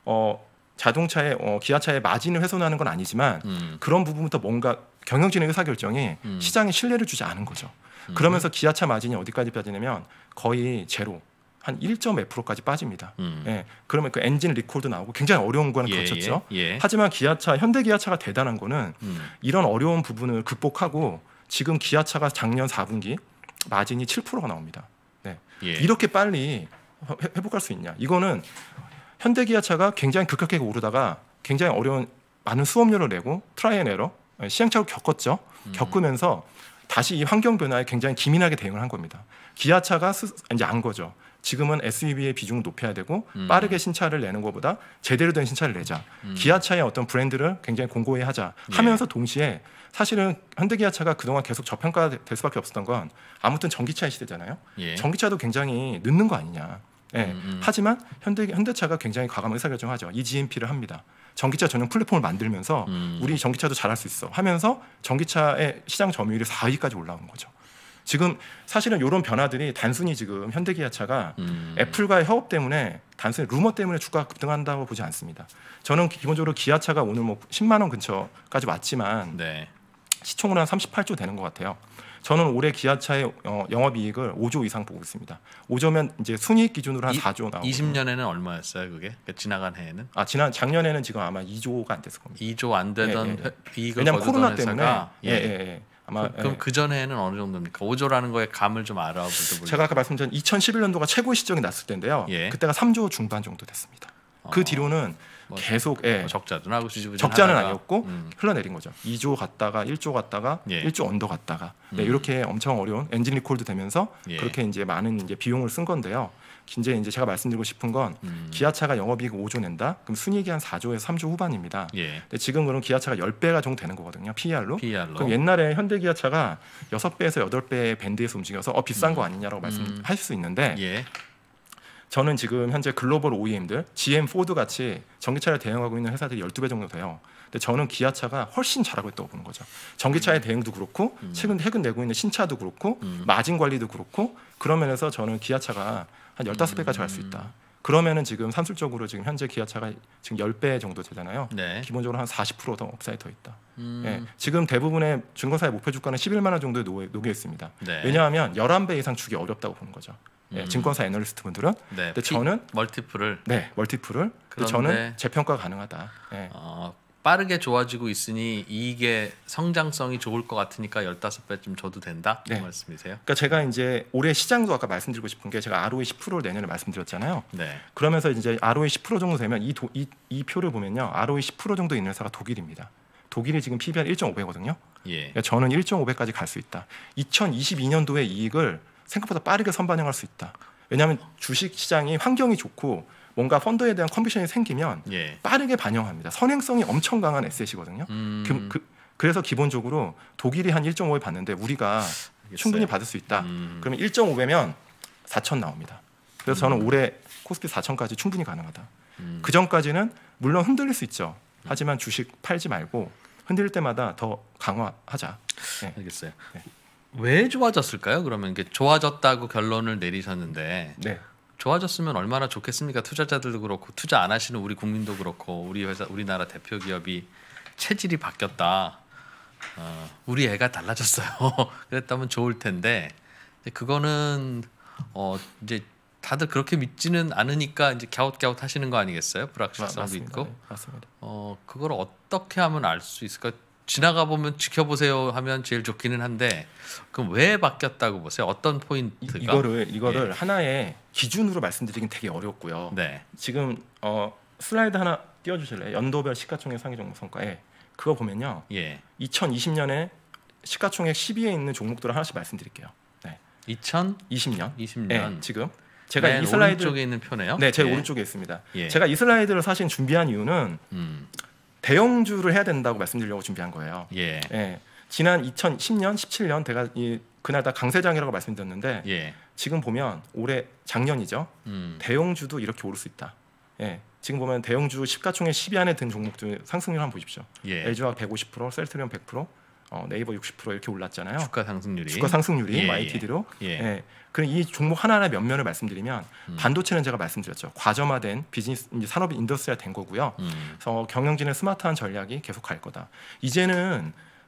자동차의 기아차의 마진을 훼손하는 건 아니지만 그런 부분부터 뭔가 경영진의 의사결정이 시장에 신뢰를 주지 않은 거죠. 그러면서 기아차 마진이 어디까지 빠지냐면 거의 제로 한 1.몇%까지 빠집니다. 예, 그러면 그 엔진 리콜도 나오고 굉장히 어려운 거는 거쳤죠. 하지만 현대기아차가 대단한 거는 이런 어려운 부분을 극복하고 지금 기아차가 작년 4분기 마진이 7%가 나옵니다. 네. 이렇게 빨리 회복할 수 있냐? 이거는 현대기아차가 굉장히 급격하게 오르다가 굉장히 어려운 많은 수업료를 내고 트라이 앤 에러 시행착오를 겪었죠. 겪으면서 다시 이 환경 변화에 굉장히 기민하게 대응을 한 겁니다. 기아차가 이제 안 거죠. 지금은 SUV의 비중을 높여야 되고 빠르게 신차를 내는 것보다 제대로 된 신차를 내자. 기아차의 어떤 브랜드를 굉장히 공고히 하자 하면서 동시에 사실은 현대기아차가 그동안 계속 저평가될 수밖에 없었던 건 아무튼 전기차의 시대잖아요. 전기차도 굉장히 늦는 거 아니냐. 하지만 현대차가 굉장히 과감한 의사결정하죠. eGMP를 합니다. 전기차 전용 플랫폼을 만들면서 우리 전기차도 잘할 수 있어 하면서 전기차의 시장 점유율이 4위까지 올라온 거죠. 지금 사실은 이런 변화들이 단순히 지금 현대기아차가 애플과의 협업 때문에 단순히 루머 때문에 주가가 급등한다고 보지 않습니다. 저는 기본적으로 기아차가 오늘 뭐 10만 원 근처까지 왔지만 네. 시총으로 한 38조 되는 것 같아요. 저는 올해 기아차의 영업이익을 5조 이상 보고 있습니다. 5조면 이제 순이익 기준으로 한 4조 나오고. 20년에는 얼마였어요, 그게? 그러니까 지나간 해에는? 작년에는 지금 아마 2조가 안 됐을 겁니다. 2조 안 되던 이익을 왜냐면 코로나 회사가, 때문에 아마 그럼 그 전에는 어느 정도입니까? 5조라는 거에 감을 좀 알아보죠. 제가 아까 말씀드린 2011년도가 최고의 시점이 났을 때인데요. 그때가 3조 중반 정도 됐습니다. 그 뒤로는 계속 적자도 나고 적자는 아니었고 흘러내린 거죠. 2조 갔다가 1조 갔다가 1조 언더 갔다가 이렇게 엄청 어려운 엔진 리콜도 되면서 그렇게 이제 많은 이제 비용을 쓴 건데요. 이제 제가 말씀드리고 싶은 건 기아차가 영업이익 5조 낸다. 그럼 순이익이 한 4조에서 3조 후반입니다. 근데 지금 그럼 기아차가 10배가 정도 되는 거거든요. PER로. 그럼 옛날에 현대기아차가 6배에서 8배의 밴드에서 움직여서 비싼 거 아니냐라고 말씀하실 수 있는데 저는 지금 현재 글로벌 OEM들, GM, 포드 같이 전기차를 대응하고 있는 회사들이 12배 정도 돼요. 근데 저는 기아차가 훨씬 잘하고 있다고 보는 거죠. 전기차의 대응도 그렇고 최근 내고 있는 신차도 그렇고 마진 관리도 그렇고 그런 면에서 저는 기아차가 한 15배까지 갈 수 있다. 그러면은 지금 산술적으로 지금 현재 기아차가 지금 10배 정도 되잖아요. 기본적으로 한 40% 더 업사이드 더 있다. 지금 대부분의 증권사의 목표 주가는 11만 원 정도에 놓여 있습니다. 왜냐하면 11배 이상 주기 어렵다고 보는 거죠. 증권사 애널리스트 분들은. 근데 저는 멀티플을. 근데 저는 재평가 가능하다. 빠르게 좋아지고 있으니 이익의 성장성이 좋을 것 같으니까 15배쯤 줘도 된다? 그 말씀이세요? 그러니까 제가 이제 올해 시장도 아까 말씀드리고 싶은 게 제가 ROE 10%를 내년에 말씀드렸잖아요. 그러면서 이제 ROE 10% 정도 되면 이 표를 보면요. ROE 10% 정도 있는 회사가 독일입니다. 독일이 지금 PBR 1.5배거든요. 그러니까 저는 1.5배까지 갈 수 있다. 2022년도의 이익을 생각보다 빠르게 선반영할 수 있다. 왜냐하면 주식 시장이 환경이 좋고 뭔가 펀드에 대한 컨비션이 생기면 빠르게 반영합니다. 선행성이 엄청 강한 에셋이거든요. 그래서 기본적으로 독일이 한 1.5에 받는데 우리가 충분히 받을 수 있다. 그러면 1.5배면 4천 나옵니다. 그래서 저는 올해 코스피 4천까지 충분히 가능하다. 그 전까지는 물론 흔들릴 수 있죠. 하지만 주식 팔지 말고 흔들릴 때마다 더 강화하자. 알겠어요. 왜 좋아졌을까요? 그러면 이게 좋아졌다고 결론을 내리셨는데 좋아졌으면 얼마나 좋겠습니까? 투자자들도 그렇고 투자 안 하시는 우리 국민도 그렇고 우리 회사 우리나라 대표 기업이 체질이 바뀌었다. 우리 애가 달라졌어요. 그랬다면 좋을 텐데 그거는 이제 다들 그렇게 믿지는 않으니까 이제 갸웃갸웃 하시는 거 아니겠어요? 불확실성도 있고. 네, 맞습니다. 그걸 어떻게 하면 알 수 있을까? 지나가 보면 지켜보세요 하면 제일 좋기는 한데 그럼 왜 바뀌었다고 보세요? 어떤 포인트가? 이거를 하나의 기준으로 말씀드리긴 되게 어렵고요. 네. 지금 슬라이드 하나 띄워주실래요? 연도별 시가총액 상위 종목 성과에 그거 보면요. 2020년에 시가총액 10위에 있는 종목들을 하나씩 말씀드릴게요. 네. 2020년. 네, 지금 제가 이 슬라이드 오른쪽에 있는 표네요. 네, 제 오른쪽에 있습니다. 제가 이 슬라이드를 사실 준비한 이유는 대형주를 해야 된다고 말씀드리려고 준비한 거예요. 지난 2010년, 17년 제가 그날 다 강세장이라고 말씀드렸는데 지금 보면 올해 작년이죠. 대형주도 이렇게 오를 수 있다. 지금 보면 대형주 시가총액 10위 안에 든 종목들 상승률 한번 보십시오. LG화학 150%, 셀트리온 100%, 네이버 60% 이렇게 올랐잖아요. 주가 상승률이 YTD로. 그럼 이 종목 하나하나 면면을 말씀드리면 반도체는 제가 말씀드렸죠. 과점화된 비즈니스 산업이 인더스트리아 된 거고요. 그래서 경영진의 스마트한 전략이 계속 갈 거다. 이제는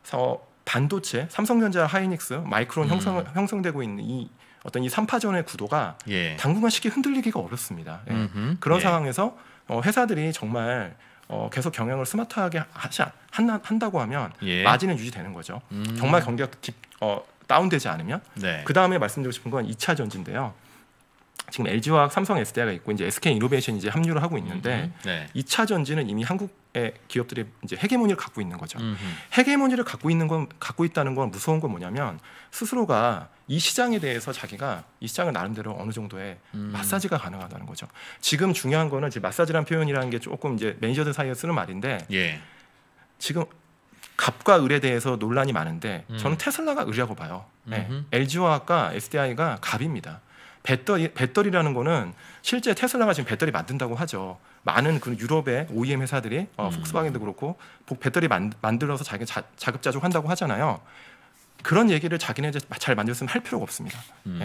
반도체, 삼성전자, 하이닉스, 마이크론 형성되고 있는 이 3파전의 구도가 당분간 쉽게 흔들리기가 어렵습니다. 그런 상황에서 회사들이 정말 계속 경영을 스마트하게 한다고 하면 마진은 유지되는 거죠. 정말 경기가 다운되지 않으면. 그 다음에 말씀드리고 싶은 건 2차 전지인데요. 지금 LG화학, 삼성, SDI가 있고 이제 SK이노베이션이 이제 합류를 하고 있는데 2차 전지는 이미 한국의 기업들이 이제 헤게모니를 갖고 있는 거죠. 헤게모니를 갖고 있다는 건 무서운 건 뭐냐면 스스로가 이 시장에 대해서 자기가 이 시장을 나름대로 어느 정도의 마사지가 가능하다는 거죠. 지금 중요한 거는 지금 마사지라는 표현이라는 게 조금 이제 매니저들 사이에 쓰는 말인데 지금 갑과 을에 대해서 논란이 많은데 저는 테슬라가 을이라고 봐요. LG화학과 SDI가 갑입니다. 배터리라는 거는 실제 테슬라가 지금 배터리 만든다고 하죠. 많은 그 유럽의 OEM 회사들이 폭스바겐도 그렇고 배터리 만들어서 자기가 자급자족한다고 하잖아요. 그런 얘기를 자기네들 잘 만들었으면 할 필요가 없습니다.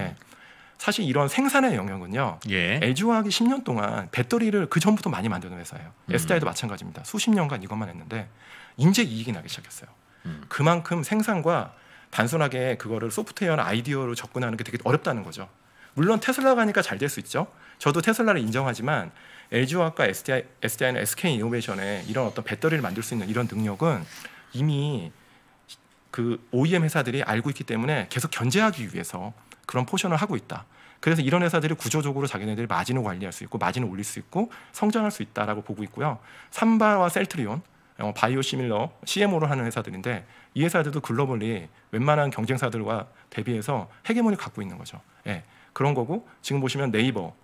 사실 이런 생산의 영역은요. LG화학이 10년 동안 배터리를 그 전부터 많이 만드는 회사예요. SDI도 마찬가지입니다. 수십 년간 이것만 했는데 이제 이익이 나기 시작했어요. 그만큼 생산과 단순하게 그거를 소프트웨어나 아이디어로 접근하는 게 되게 어렵다는 거죠. 물론 테슬라가 하니까 잘 될 수 있죠. 저도 테슬라를 인정하지만 LG화학과 SDI나 SK이노베이션의 이런 어떤 배터리를 만들 수 있는 이런 능력은 이미 그 OEM 회사들이 알고 있기 때문에 계속 견제하기 위해서 그런 포션을 하고 있다. 그래서 이런 회사들이 구조적으로 자기네들이 마진을 관리할 수 있고 마진을 올릴 수 있고 성장할 수 있다라고 보고 있고요. 삼바와 셀트리온, 바이오시밀러, CMO를 하는 회사들인데 이 회사들도 글로벌리 웬만한 경쟁사들과 대비해서 헤게모니를 갖고 있는 거죠. 그런 거고 지금 보시면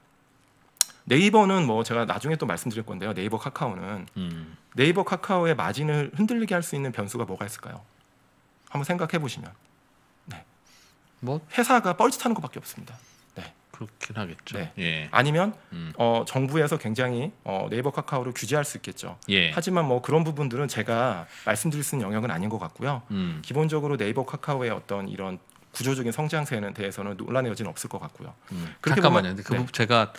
네이버는 뭐 제가 나중에 또 말씀드릴 건데요. 네이버 카카오는 네이버 카카오의 마진을 흔들리게 할 수 있는 변수가 뭐가 있을까요? 한번 생각해 보시면 뭐 회사가 뻘짓하는 것밖에 없습니다. 그렇긴 하겠죠. 아니면 정부에서 굉장히 네이버 카카오를 규제할 수 있겠죠. 하지만 뭐 그런 부분들은 제가 말씀드릴 수 있는 영역은 아닌 것 같고요. 기본적으로 네이버 카카오의 어떤 이런 구조적인 성장세에 대해서는 논란의 여지는 없을 것 같고요. 잠깐만요. 제가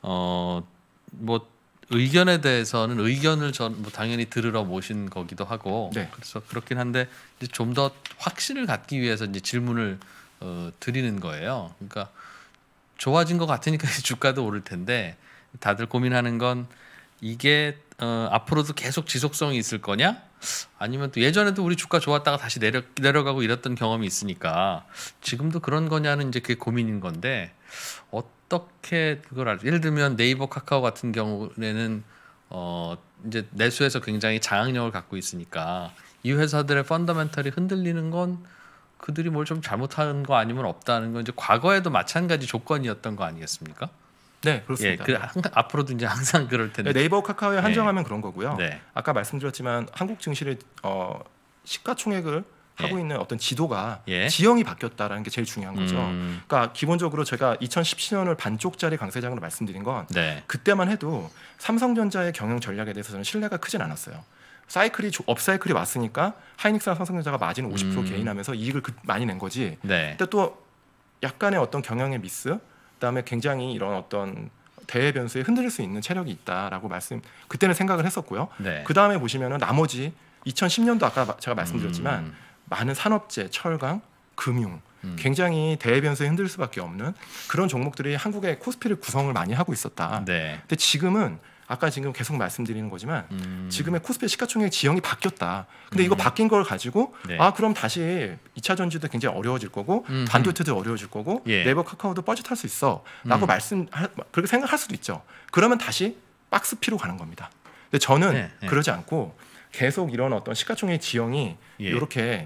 뭐 의견에 대해서는 의견을 뭐 당연히 들으러 모신 거기도 하고 그래서 그렇긴 한데 좀 더 확신을 갖기 위해서 이제 질문을 드리는 거예요. 그러니까 좋아진 것 같으니까 주가도 오를 텐데 다들 고민하는 건 이게 앞으로도 계속 지속성이 있을 거냐? 아니면 또 예전에도 우리 주가 좋았다가 다시 내려가고 이랬던 경험이 있으니까 지금도 그런 거냐는 이제 그게 고민인 건데 어떻게 그걸 예를 들면 네이버 카카오 같은 경우에는 이제 내수에서 굉장히 장악력을 갖고 있으니까 이 회사들의 펀더멘털이 흔들리는 건 그들이 뭘 좀 잘못하는 거 아니면 없다는 건 이제 과거에도 마찬가지 조건이었던 거 아니겠습니까? 네, 그렇습니다. 앞으로도 이제 항상 그럴 텐데 네이버 카카오에 한정하면 그런 거고요. 아까 말씀드렸지만 한국 증시의 시가총액을 하고 있는 어떤 지도가 지형이 바뀌었다라는 게 제일 중요한 거죠. 그러니까 기본적으로 제가 2017년을 반쪽짜리 강세장으로 말씀드린 건 그때만 해도 삼성전자의 경영 전략에 대해서 저는 신뢰가 크진 않았어요. 업사이클이 왔으니까 하이닉스나 삼성전자가 마진 50% 게인하면서 이익을 많이 낸 거지. 근데 또 약간의 어떤 경영의 미스, 그다음에 굉장히 이런 어떤 대외 변수에 흔들릴 수 있는 체력이 있다라고 그때는 생각을 했었고요. 그 다음에 보시면은 나머지 2010년도 아까 제가 말씀드렸지만 많은 산업재, 철강, 금융 굉장히 대변수에 흔들 수밖에 없는 그런 종목들이 한국의 코스피를 구성을 많이 하고 있었다. 네. 근데 지금은 아까 지금 계속 말씀드리는 거지만 지금의 코스피 시가총액 지형이 바뀌었다. 근데 이거 바뀐 걸 가지고 네. 그럼 다시 2차 전지도 굉장히 어려워질 거고 반도체도 어려워질 거고 네이버 카카오도 뻘짓할 수 있어 라고 그렇게 생각할 수도 있죠. 그러면 다시 박스피로 가는 겁니다. 근데 저는 그러지 않고 계속 이런 어떤 시가총액 지형이 이렇게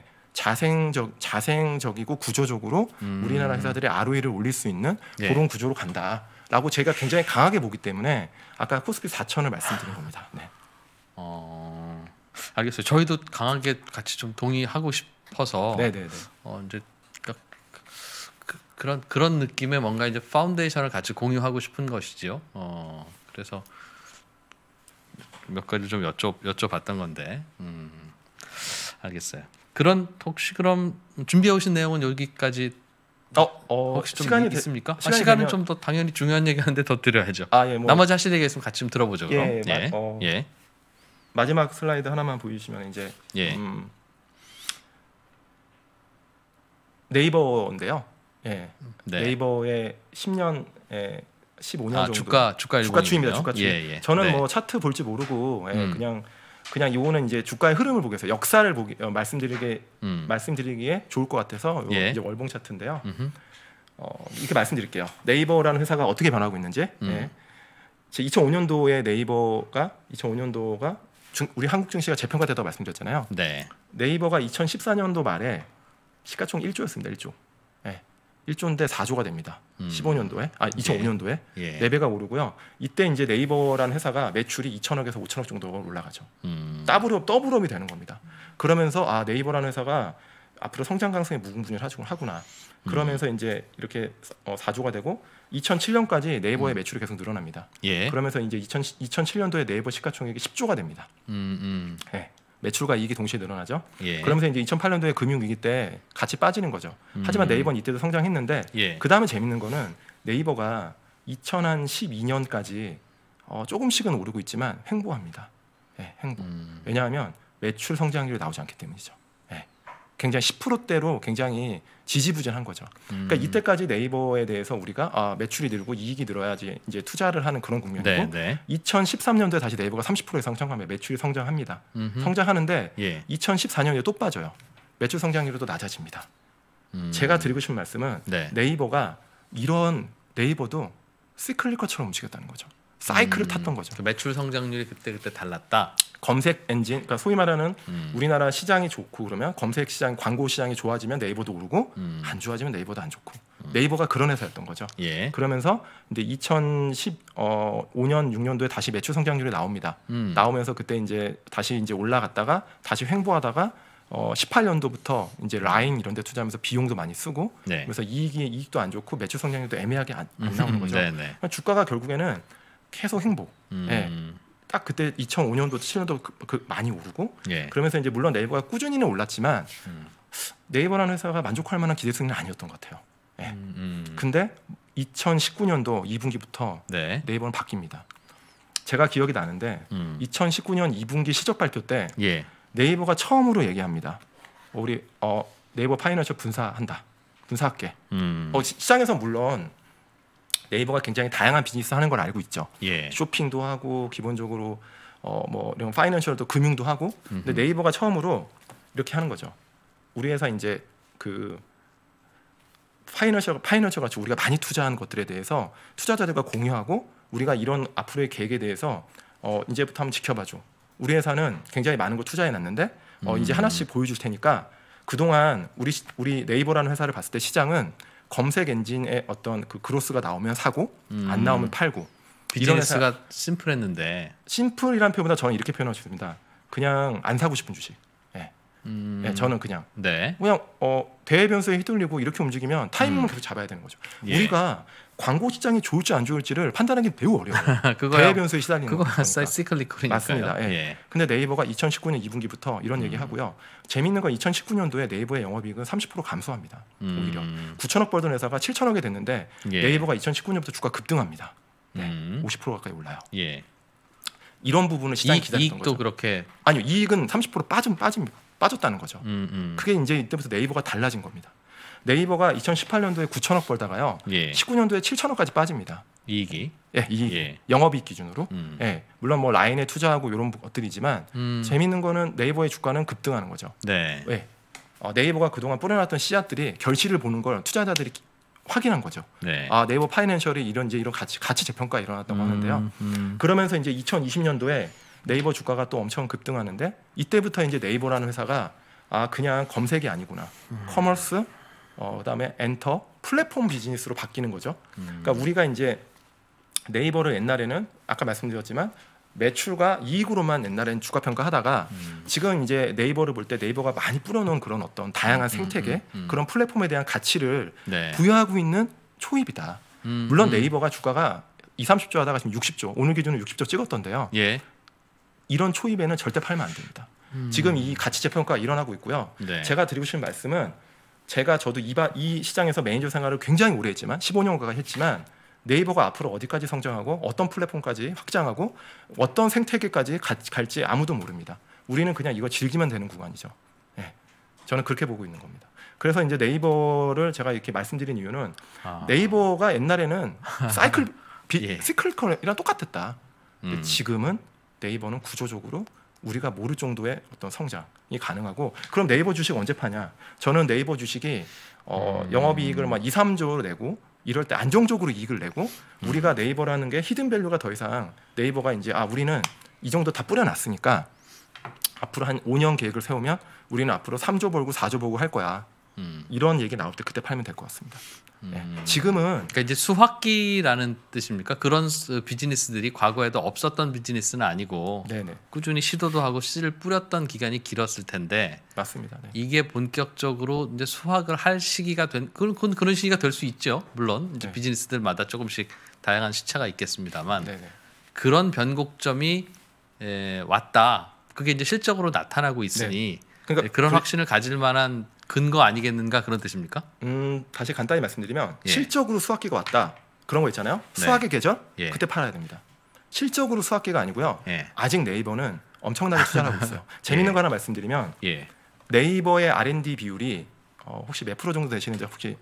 자생적이고 구조적으로 우리나라 회사들의 ROE를 올릴 수 있는 그런 구조로 간다라고 제가 굉장히 강하게 보기 때문에 아까 코스피 4,000을 말씀드린 겁니다. 네. 알겠어요. 저희도 강하게 같이 좀 동의하고 싶어서 네네네. 이제 그런 느낌의 뭔가 이제 파운데이션을 같이 공유하고 싶은 것이지요. 그래서 몇 가지 좀 여쭤봤던 건데 알겠어요. 혹시 그럼 준비해 오신 내용은 여기까지 혹시 좀 시간이 있습니까? 시간은 좀 더 당연히 중요한 얘기하는데 더 드려야죠. 나머지 하실 얘기 있으면 같이 좀 들어보죠. 그럼. 마지막 슬라이드 하나만 보여주시면 이제 네이버인데요. 네이버의 10년 15년 정도 주가 추입니다. 주가 추입. 저는 뭐 차트 볼지 모르고 그냥 요거는 이제 주가의 흐름을 보겠어요. 역사를 말씀드리기에 좋을 것 같아서 이제 월봉 차트인데요. 이렇게 말씀드릴게요. 네이버라는 회사가 어떻게 변하고 있는지. 2005년도에 네이버가 우리 한국 증시가 재평가되다고 말씀드렸잖아요. 네이버가 2014년도 말에 시가총액 1조였습니다. 1조. 1조인데 4조가 됩니다. 2005년도에 4배가 오르고요. 이때 이제 네이버라는 회사가 매출이 2천억에서 5천억 정도가 올라가죠. 더블업이 되는 겁니다. 그러면서 네이버라는 회사가 앞으로 성장 가능성이 무궁무진하구나. 그러면서 이제 이렇게 4조가 되고 2007년까지 네이버의 매출이 계속 늘어납니다. 그러면서 이제 2007년도에 네이버 시가총액이 10조가 됩니다. 매출과 이익이 동시에 늘어나죠. 그러면서 이제 2008년도에 금융위기 때 같이 빠지는 거죠. 하지만 네이버는 이때도 성장했는데 그 다음에 재밌는 거는 네이버가 2012년까지 조금씩은 오르고 있지만 횡보합니다. 횡보. 왜냐하면 매출 성장률이 나오지 않기 때문이죠. 굉장히 10%대로 굉장히 지지부진한 거죠. 그러니까 이때까지 네이버에 대해서 우리가 매출이 늘고 이익이 늘어야지 이제 투자를 하는 그런 국면이고 2013년도에 다시 네이버가 30% 이상 성장하면 매출이 성장합니다. 성장하는데 2014년에 또 빠져요. 매출 성장률이 또 낮아집니다. 제가 드리고 싶은 말씀은 네이버도 시클리커처럼 움직였다는 거죠. 사이클을 탔던 거죠. 매출 성장률이 그때 달랐다. 검색 엔진, 그러니까 소위 말하는 우리나라 시장이 좋고 그러면 검색 시장, 광고 시장이 좋아지면 네이버도 오르고 안 좋아지면 네이버도 안 좋고 네이버가 그런 회사였던 거죠. 그러면서 근데 2015년 6년도에 다시 매출 성장률이 나옵니다. 나오면서 그때 이제 다시 이제 올라갔다가 다시 횡보하다가 18년도부터 이제 라인 이런 데 투자하면서 비용도 많이 쓰고 그래서 이익도 안 좋고 매출 성장률도 애매하게 안 나오는 거죠. 그러니까 주가가 결국에는 계속 횡보. 딱 그때 2005년도, 7년도 많이 오르고 그러면서 이제 물론 네이버가 꾸준히는 올랐지만 네이버라는 회사가 만족할 만한 기대 수익은 아니었던 것 같아요. 근데 2019년도 2분기부터 네이버는 바뀝니다. 제가 기억이 나는데 2019년 2분기 실적 발표 때 네이버가 처음으로 얘기합니다. 우리 네이버 파이낸셜 분사할게. 시장에서 물론 네이버가 굉장히 다양한 비즈니스 하는 걸 알고 있죠. 쇼핑도 하고 기본적으로 뭐 이런 파이낸셜도 금융도 하고. 근데 네이버가 처음으로 이렇게 하는 거죠. 우리 회사 이제 그 파이낸셜 같이 우리가 많이 투자한 것들에 대해서 투자자들과 공유하고 우리가 이런 앞으로의 계획에 대해서 이제부터 한번 지켜봐줘. 우리 회사는 굉장히 많은 걸 투자해놨는데 이제 하나씩 보여줄 테니까 그동안 우리 네이버라는 회사를 봤을 때 시장은 검색 엔진의 어떤 그 그로스가 나오면 사고 안 나오면 팔고 비즈니스가 심플했는데 심플이라는 표현보다 저는 이렇게 표현하고 싶습니다. 그냥 안 사고 싶은 주식. 저는 그냥 대외 변수에 휘둘리고 이렇게 움직이면 타이밍을 계속 잡아야 되는 거죠. 우리가 광고 시장이 좋을지 안 좋을지를 판단하기 매우 어려워요. 대외 변수에 시달리는 그거 사이클리컬이니까요. 맞습니다. 근데 네이버가 2019년 2분기부터 이런 얘기 하고요. 재미있는 건 2019년도에 네이버의 영업이익은 30% 감소합니다. 오히려 9천억 벌던 회사가 7천억이 됐는데 네이버가 2019년부터 주가 급등합니다. 50% 가까이 올라요. 이런 부분을 시장이 기다렸던 이익도 거죠. 그렇게 아니요, 이익은 30% 빠졌다는 거죠. 그게 이제 이때부터 네이버가 달라진 겁니다. 네이버가 2018년도에 9천억 벌다가요. 19년도에 7천억까지 빠집니다. 이익이? 예, 이익. 영업이익 기준으로. 예, 물론 뭐 라인에 투자하고 이런 것들이지만 재밌는 거는 네이버의 주가는 급등하는 거죠. 네. 왜? 네이버가 그동안 뿌려놨던 씨앗들이 결실을 보는 걸 투자자들이 확인한 거죠. 네. 아, 네이버 파이낸셜이 이런 가치 재평가 일어났다고 하는데요. 그러면서 이제 2020년도에 네이버 주가가 또 엄청 급등하는데 이때부터 이제 네이버라는 회사가 그냥 검색이 아니구나. 커머스, 그다음에 엔터, 플랫폼 비즈니스로 바뀌는 거죠. 그러니까 우리가 이제 네이버를 옛날에는 아까 말씀드렸지만 매출과 이익으로만 옛날엔 주가 평가하다가 지금 이제 네이버를 볼 때 네이버가 많이 뿌려놓은 그런 어떤 다양한 생태계 그런 플랫폼에 대한 가치를 부여하고 있는 초입이다. 물론 네이버가 주가가 20-30조 하다가 지금 60조 오늘 기준으로 60조 찍었던데요. 예. 이런 초입에는 절대 팔면 안 됩니다. 지금 이 가치 재평가가 일어나고 있고요. 네. 제가 드리고 싶은 말씀은 저도 이 시장에서 매니저 생활을 굉장히 오래 했지만 15년 가까이 했지만 네이버가 앞으로 어디까지 성장하고 어떤 플랫폼까지 확장하고 어떤 생태계까지 갈지 아무도 모릅니다. 우리는 그냥 이거 즐기면 되는 구간이죠. 네. 저는 그렇게 보고 있는 겁니다. 그래서 이제 네이버를 제가 이렇게 말씀드린 이유는 네이버가 옛날에는 시클컬이랑 똑같았다. 지금은 네이버는 구조적으로 우리가 모를 정도의 어떤 성장이 가능하고 그럼 네이버 주식 언제 파냐? 저는 네이버 주식이 영업이익을 막 2-3조로 내고 이럴 때 안정적으로 이익을 내고 우리가 네이버라는 게 히든밸류가 더 이상 네이버가 이제 우리는 이 정도 다 뿌려놨으니까 앞으로 한 5년 계획을 세우면 우리는 앞으로 3조 벌고 4조 벌고 할 거야. 이런 얘기 나올 때 그때 팔면 될 것 같습니다. 네. 지금은 그러니까 이제 수확기라는 뜻입니까? 그런 비즈니스들이 과거에도 없었던 비즈니스는 아니고 네네. 꾸준히 시도도 하고 씨를 뿌렸던 기간이 길었을 텐데 맞습니다. 네. 이게 본격적으로 이제 수확을 할 시기가 그런 시기가 될 수 있죠. 물론 이제 비즈니스들마다 조금씩 다양한 시차가 있겠습니다만 그런 변곡점이 왔다. 그게 이제 실적으로 나타나고 있으니 그러니까 그런 확신을 가질 만한 근거 아니겠는가 그런 뜻입니까? 다시 간단히 말씀드리면 실적으로 수확기가 왔다 그런 거 있잖아요. 수확의 계절 그때 팔아야 됩니다. 실적으로 수확기가 아니고요. 아직 네이버는 엄청나게 투자를 하고 있어요. 재밌는 거 하나 말씀드리면 네이버의 R&D 비율이 혹시 몇 프로 정도 되시는지 혹시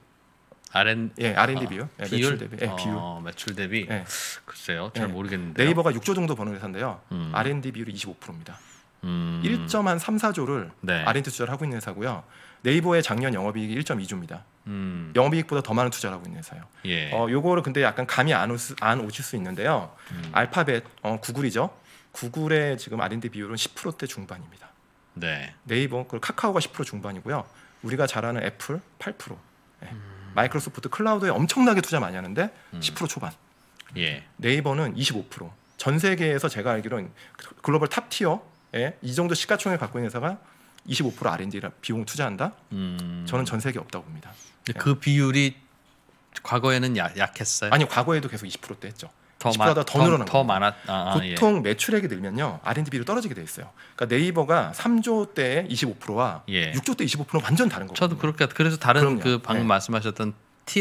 R&D 비율? 매출 대비. 비율. 매출 대비. 글쎄요. 잘 모르겠는데. 네이버가 6조 정도 버는 회사인데요. R&D 비율이 25%입니다. 1.34조를 R&D 투자를 하고 있는 회사고요. 네이버의 작년 영업이익이 1.2조입니다. 영업이익보다 더 많은 투자를 하고 있는 회사예요. 요거를 근데 약간 감이 안 오실 수 있는데요. 알파벳, 구글이죠. 구글의 지금 R&D 비율은 10%대 중반입니다. 네이버, 그리고 카카오가 10% 중반이고요. 우리가 잘 아는 애플 8%. 마이크로소프트 클라우드에 엄청나게 투자 많이 하는데 10% 초반. 네이버는 25%. 전 세계에서 제가 알기로는 글로벌 탑 티어 이 정도 시가총액 갖고 있는 회사가 25% R&D 비용 투자한다? 저는 전 세계에 없다고 봅니다. 그 비율이 과거에는 약했어요? 아니 과거에도 계속 20%대 했죠. 20%보다 더 늘어난 더 많았. 보통 매출액이 늘면요 R&D 비율이 떨어지게 돼 있어요. 그러니까 네이버가 3조 대 25%와 6조 대 25%는 완전 다른 거거든요. 저도 그렇게 그래서 다른 그 방금 말씀하셨던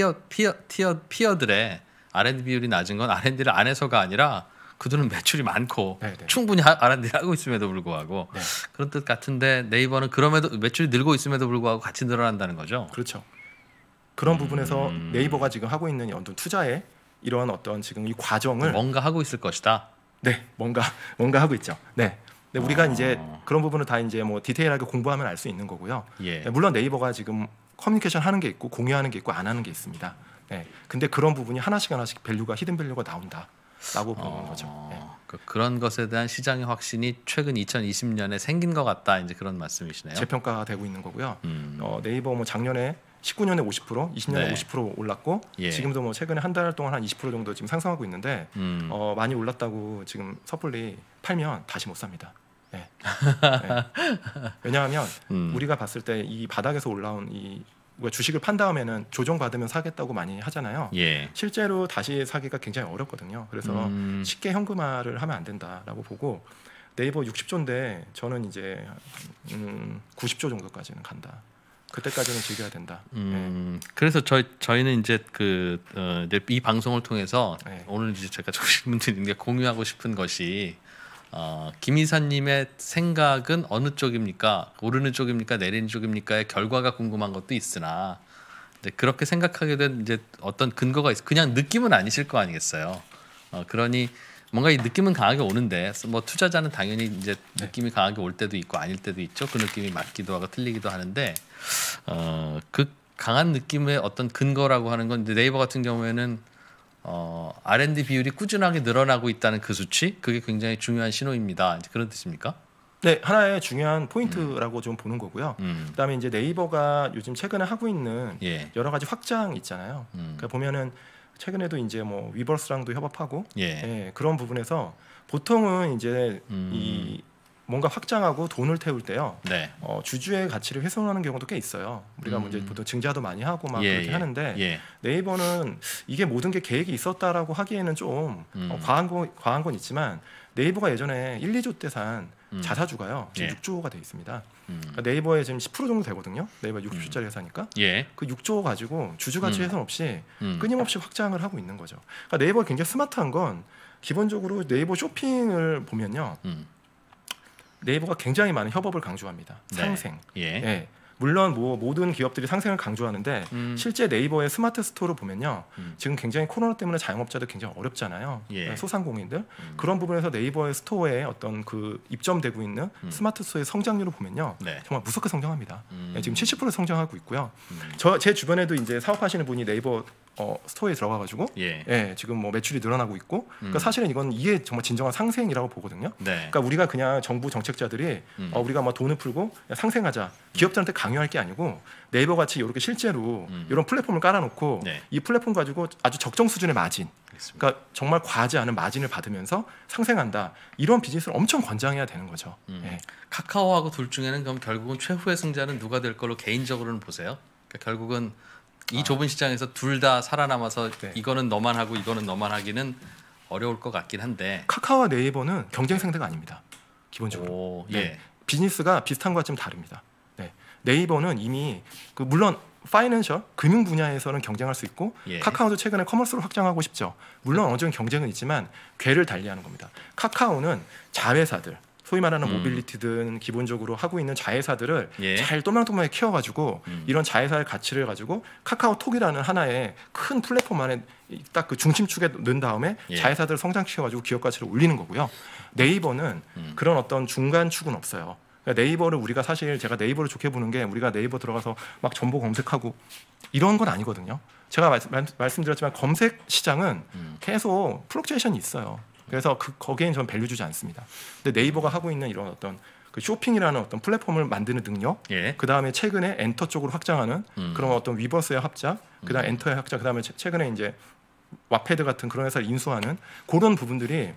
피어들의 R&D 비율이 낮은 건 R&D를 안 해서가 아니라 그들은 매출이 많고 충분히 R&D를 하고 있음에도 불구하고 그런 뜻 같은데 네이버는 그럼에도 매출이 늘고 있음에도 불구하고 같이 늘어난다는 거죠. 그렇죠. 그런 부분에서 네이버가 지금 하고 있는 어떤 투자에 이러한 어떤 지금 이 과정을 뭔가 하고 있을 것이다. 네, 뭔가 하고 있죠. 네. 근데 우리가 이제 그런 부분을 다 이제 뭐 디테일하게 공부하면 알 수 있는 거고요. 물론 네이버가 지금 커뮤니케이션 하는 게 있고 공유하는 게 있고 안 하는 게 있습니다. 네. 근데 그런 부분이 하나씩 밸류가 히든 밸류가 나온다라고 보는 거죠. 그런 것에 대한 시장의 확신이 최근 2020년에 생긴 것 같다. 이제 그런 말씀이시네요. 재평가가 되고 있는 거고요. 네이버 뭐 작년에 19년에 50%, 20년에 50% 올랐고 지금도 뭐 최근에 한 달 동안 한 20% 정도 지금 상승하고 있는데 많이 올랐다고 지금 섣불리 팔면 다시 못 삽니다. 왜냐하면 우리가 봤을 때 이 바닥에서 올라온 우리가 주식을 판 다음에는 조정받으면 사겠다고 많이 하잖아요. 실제로 다시 사기가 굉장히 어렵거든요. 그래서 쉽게 현금화를 하면 안 된다라고 보고 네이버 60조인데 저는 이제 90조 정도까지는 간다. 그때까지는 즐겨야 된다. 그래서 저희는 이제 이 방송을 통해서 오늘 이제 제가 조심분들님께 공유하고 싶은 것이 김 이사님의 생각은 어느 쪽입니까? 오르는 쪽입니까? 내리는 쪽입니까의 결과가 궁금한 것도 있으나 그렇게 생각하게 된 이제 어떤 근거가 있어. 그냥 느낌은 아니실 거 아니겠어요. 그러니 뭔가 이 느낌은 강하게 오는데 뭐 투자자는 당연히 이제 느낌이 강하게 올 때도 있고 아닐 때도 있죠. 그 느낌이 맞기도 하고 틀리기도 하는데 그 강한 느낌의 어떤 근거라고 하는 건 이제 네이버 같은 경우에는 R&D 비율이 꾸준하게 늘어나고 있다는 그 수치, 그게 굉장히 중요한 신호입니다. 이제 그런 뜻입니까? 네, 하나의 중요한 포인트라고 좀 보는 거고요. 그다음에 이제 네이버가 요즘 최근에 하고 있는 여러 가지 확장 있잖아요. 그러니까 보면은 최근에도 이제 뭐 위버스랑도 협업하고 그런 부분에서 보통은 이제 이 뭔가 확장하고 돈을 태울 때요. 주주의 가치를 훼손하는 경우도 꽤 있어요. 우리가 이제 보통 증자도 많이 하고 막 그렇게 하는데 네이버는 이게 모든 게 계획이 있었다라고 하기에는 좀 과한 건 있지만 네이버가 예전에 1, 2조 때 산 자사주가요. 지금 6조가 돼 있습니다. 그러니까 네이버에 지금 10% 정도 되거든요. 네이버 60조짜리 회사니까. 그 6조 가지고 주주 가치 훼손 없이 끊임없이 확장을 하고 있는 거죠. 그러니까 네이버가 굉장히 스마트한 건 기본적으로 네이버 쇼핑을 보면요. 네이버가 굉장히 많은 협업을 강조합니다. 상생. 물론 뭐 모든 기업들이 상생을 강조하는데 실제 네이버의 스마트 스토어를 보면요. 지금 굉장히 코로나 때문에 자영업자들 굉장히 어렵잖아요. 소상공인들. 그런 부분에서 네이버의 스토어에 어떤 그 입점되고 있는 스마트 스토어의 성장률을 보면요. 정말 무섭게 성장합니다. 지금 70% 성장하고 있고요. 제 주변에도 이제 사업하시는 분이 네이버 스토어에 들어가가지고 지금 뭐 매출이 늘어나고 있고 그러니까 사실은 이건 이게 정말 진정한 상생이라고 보거든요. 그러니까 우리가 그냥 정부 정책자들이 우리가 뭐 돈을 풀고 상생하자 기업들한테 강요할 게 아니고 네이버 같이 이렇게 실제로 이런 플랫폼을 깔아놓고 이 플랫폼 가지고 아주 적정 수준의 마진 그러니까 정말 과하지 않은 마진을 받으면서 상생한다 이런 비즈니스를 엄청 권장해야 되는 거죠. 카카오하고 둘 중에는 그럼 결국은 최후의 승자는 누가 될 걸로 개인적으로는 보세요? 그러니까 결국은 이 좁은 시장에서 둘 다 살아남아서 이거는 너만 하고 이거는 너만 하기는 어려울 것 같긴 한데 카카오와 네이버는 경쟁 상대가 아닙니다. 기본적으로 비즈니스가 비슷한 것과 좀 다릅니다. 네이버는 이미 물론 파이낸셜 금융 분야에서는 경쟁할 수 있고 카카오도 최근에 커머스로 확장하고 싶죠. 물론 어느 정도 경쟁은 있지만 궤를 달리하는 겁니다. 카카오는 자회사들 소위 말하는 모빌리티든 기본적으로 하고 있는 자회사들을 잘 또망또망하게 키워가지고 이런 자회사의 가치를 가지고 카카오톡이라는 하나의 큰 플랫폼 안에 딱 그 중심축에 넣은 다음에 자회사들을 성장시켜가지고 기업 가치를 올리는 거고요. 네이버는 그런 어떤 중간축은 없어요. 그러니까 네이버를 우리가 사실 제가 네이버를 좋게 보는 게 우리가 네이버 들어가서 막 정보 검색하고 이런 건 아니거든요. 제가 말씀드렸지만 검색 시장은 계속 플럭추에이션이 있어요. 그래서 거기에는 전 밸류 주지 않습니다. 근데 네이버가 하고 있는 이런 어떤 그 쇼핑이라는 어떤 플랫폼을 만드는 능력, 그 다음에 최근에 엔터 쪽으로 확장하는 그런 어떤 위버스의 합작, 그 다음에 엔터의 합작, 그 다음에 최근에 이제 와패드 같은 그런 회사를 인수하는 그런 부분들이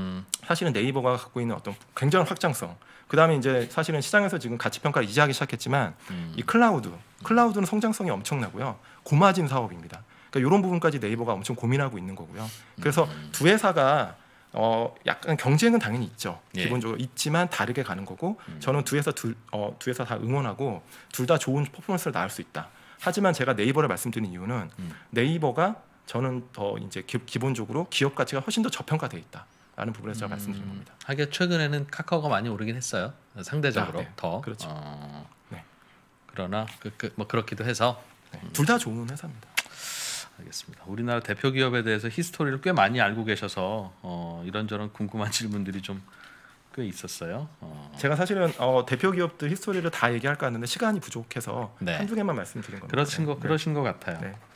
사실은 네이버가 갖고 있는 어떤 굉장한 확장성. 그 다음에 이제 사실은 시장에서 지금 가치 평가를 이제 하기 시작했지만 이 클라우드는 성장성이 엄청나고요, 고마진 사업입니다. 그러니까 이런 부분까지 네이버가 엄청 고민하고 있는 거고요. 그래서 두 회사가 약간 경쟁은 당연히 있죠. 기본적으로 있지만 다르게 가는 거고 저는 두 회사 다 응원하고 둘 다 좋은 퍼포먼스를 낳을 수 있다. 하지만 제가 네이버를 말씀드린 이유는 네이버가 저는 더 이제 기본적으로 기업 가치가 훨씬 더 저평가돼 있다라는 부분에서 제가 말씀드린 겁니다. 하긴 최근에는 카카오가 많이 오르긴 했어요. 상대적으로 더. 그렇죠. 그러나 뭐 그렇기도 해서 둘 다 좋은 회사입니다. 알겠습니다. 우리나라 대표 기업에 대해서 히스토리를 꽤 많이 알고 계셔서 이런저런 궁금한 질문들이 좀 꽤 있었어요. 제가 사실은 대표 기업들 히스토리를 다 얘기할까 하는데 시간이 부족해서 한두 개만 말씀드린 겁니다. 그러신 것 같아요.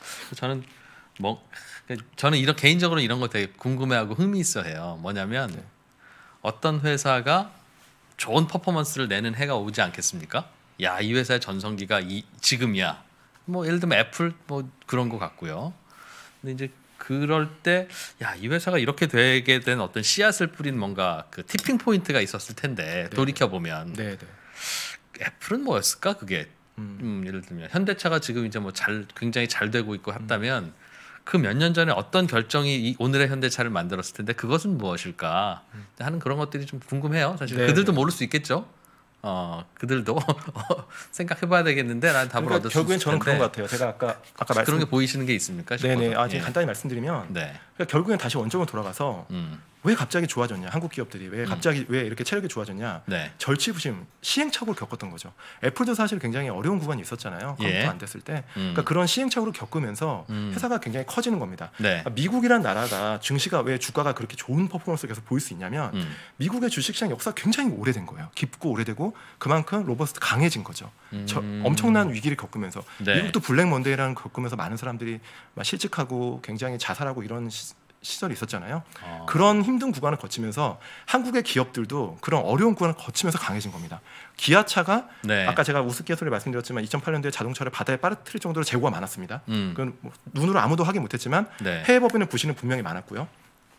저는 개인적으로 이런 거 되게 궁금해하고 흥미있어해요. 뭐냐면 어떤 회사가 좋은 퍼포먼스를 내는 해가 오지 않겠습니까? 야, 이 회사의 전성기가 지금이야. 뭐 예를 들면 애플 뭐 그런 거 같고요. 근데 이제 그럴 때 야, 이 회사가 이렇게 되게 된 어떤 씨앗을 뿌린 뭔가 그 티핑 포인트가 있었을 텐데 돌이켜 보면 애플은 뭐였을까 그게? 예를 들면 현대차가 지금 이제 뭐 굉장히 잘 되고 있고 했다면 그 몇 년 전에 어떤 결정이 오늘의 현대차를 만들었을 텐데 그것은 무엇일까 하는 그런 것들이 좀 궁금해요. 사실 그들도 모를 수 있겠죠. 그들도 생각해봐야 되겠는데 난 답을 얻을 수 있을 텐데 결국엔 저는 그런 것 같아요. 제가 아까 그런 게 보이시는 게 있습니까? 네네. 지금 간단히 말씀드리면 그러니까 결국엔 다시 원점으로 돌아가서 왜 갑자기 좋아졌냐? 한국 기업들이 왜 갑자기 왜 이렇게 체력이 좋아졌냐? 네. 절치부심, 시행착오를 겪었던 거죠. 애플도 사실 굉장히 어려운 구간이 있었잖아요. 컴퓨터 안 됐을 때. 그러니까 그런 시행착오를 겪으면서 회사가 굉장히 커지는 겁니다. 네. 미국이란 나라가 증시가 왜 주가가 그렇게 좋은 퍼포먼스를 계속 보일 수 있냐면 미국의 주식시장 역사가 굉장히 오래된 거예요. 깊고 오래되고 그만큼 로버스트 강해진 거죠. 엄청난 위기를 겪으면서 네. 미국도 블랙 먼데이라는 걸 겪으면서 많은 사람들이 막 실직하고 굉장히 자살하고 이런 시절이 있었잖아요. 그런 힘든 구간을 거치면서 한국의 기업들도 그런 어려운 구간을 거치면서 강해진 겁니다. 기아차가 네. 아까 제가 우스갯소리 말씀드렸지만 2008년도에 자동차를 바다에 빠뜨릴 정도로 재고가 많았습니다. 그건 뭐 눈으로 아무도 확인 못했지만 네. 해외 법인의 부실은 분명히 많았고요.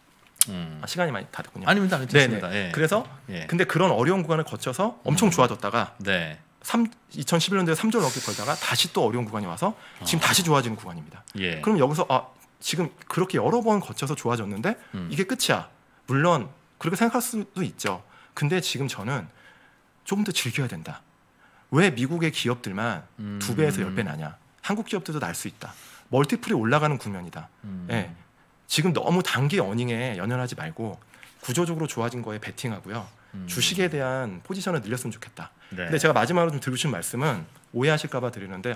시간이 많이 다 됐군요. 아닙니다. 괜찮습니다. 예. 그래서 근데 그런 어려운 구간을 거쳐서 엄청 좋아졌다가 네. 2011년도에 3조 넘게 벌다가 다시 또 어려운 구간이 와서 지금 다시 좋아지는 구간입니다. 예. 그럼 여기서 지금 그렇게 여러 번 거쳐서 좋아졌는데 이게 끝이야. 물론 그렇게 생각할 수도 있죠. 근데 지금 저는 조금 더 즐겨야 된다. 왜 미국의 기업들만 2배에서 10배 나냐. 한국 기업들도 날 수 있다. 멀티플이 올라가는 국면이다. 예. 지금 너무 단기 어닝에 연연하지 말고 구조적으로 좋아진 거에 베팅하고요. 주식에 대한 포지션을 늘렸으면 좋겠다. 네. 근데 제가 마지막으로 좀 드리고 싶은 말씀은 오해하실까 봐 드리는데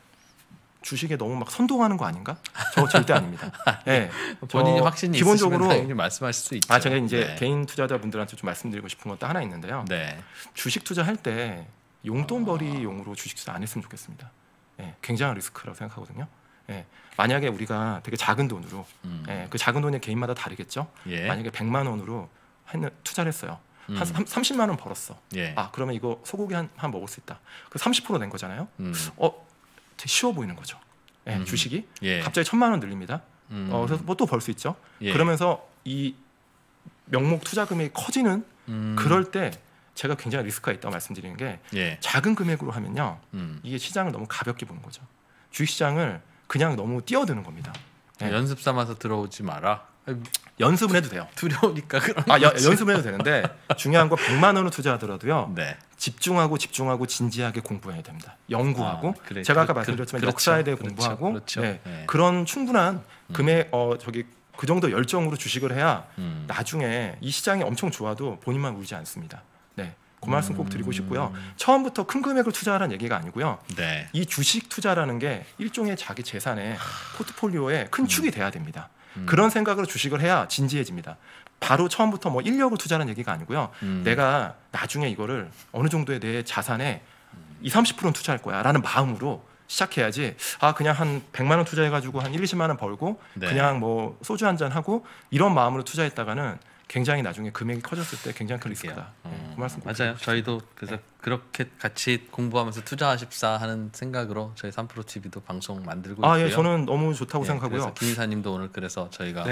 주식에 너무 막 선동하는 거 아닌가? 저 절대 아닙니다. 네. 본인이 확신이 기본적으로 있으시면 당연히 말씀하실 수 있죠. 제가 이제 네. 개인 투자자분들한테 좀 말씀드리고 싶은 것도 하나 있는데요. 네. 주식 투자할 때 용돈벌이용으로 주식 투자 안 했으면 좋겠습니다. 네, 굉장한 리스크라고 생각하거든요. 네, 만약에 우리가 되게 작은 돈으로 그 작은 돈이 개인마다 다르겠죠. 예. 만약에 100만 원으로 투자를 했어요. 한 30만 원 벌었어. 예. 그러면 이거 소고기 한 먹을 수 있다. 그 30% 낸 거잖아요. 되게 쉬워 보이는 거죠. 네, 주식이 갑자기 1,000만 원 늘립니다. 그래서 뭐 또 벌 수 있죠. 그러면서 이 명목 투자 금액이 커지는 그럴 때 제가 굉장히 리스크가 있다고 말씀드리는 게 작은 금액으로 하면요, 이게 시장을 너무 가볍게 보는 거죠. 주식시장을 그냥 너무 뛰어드는 겁니다. 연습 삼아서 들어오지 마라. 연습은 해도 돼요. 두려우니까 그런 연습은 해도 되는데 중요한 건 100만 원을 투자하더라도요. 네. 집중하고 진지하게 공부해야 됩니다. 연구하고 제가 아까 말씀드렸지만 역사에 대해 공부하고 그런 충분한 금액 그 정도 열정으로 주식을 해야 나중에 이 시장이 엄청 좋아도 본인만 울지 않습니다. 네. 그 말씀 꼭 드리고 싶고요. 처음부터 큰 금액을 투자하라는 얘기가 아니고요. 네. 이 주식 투자라는 게 일종의 자기 재산의 포트폴리오의 큰 축이 돼야 됩니다. 그런 생각으로 주식을 해야 진지해집니다. 바로 처음부터 뭐 인력을 투자하는 얘기가 아니고요. 내가 나중에 이거를 어느 정도의 내 자산의 20-30%는 투자할 거야 라는 마음으로 시작해야지 그냥 한 100만 원 투자해가지고 한 1-20만 원 벌고 그냥 뭐 소주 한잔 하고 이런 마음으로 투자했다가는 굉장히 나중에 금액이 커졌을 때 굉장히 큰 리스크다. 그 말씀 맞아요. 저희도 그래서 그렇게 같이 공부하면서 투자하십사 하는 생각으로 저희 3프로 TV도 방송 만들고 있고요. 저는 너무 좋다고 생각하고요. 그래서 김 이사님도 오늘 그래서 저희가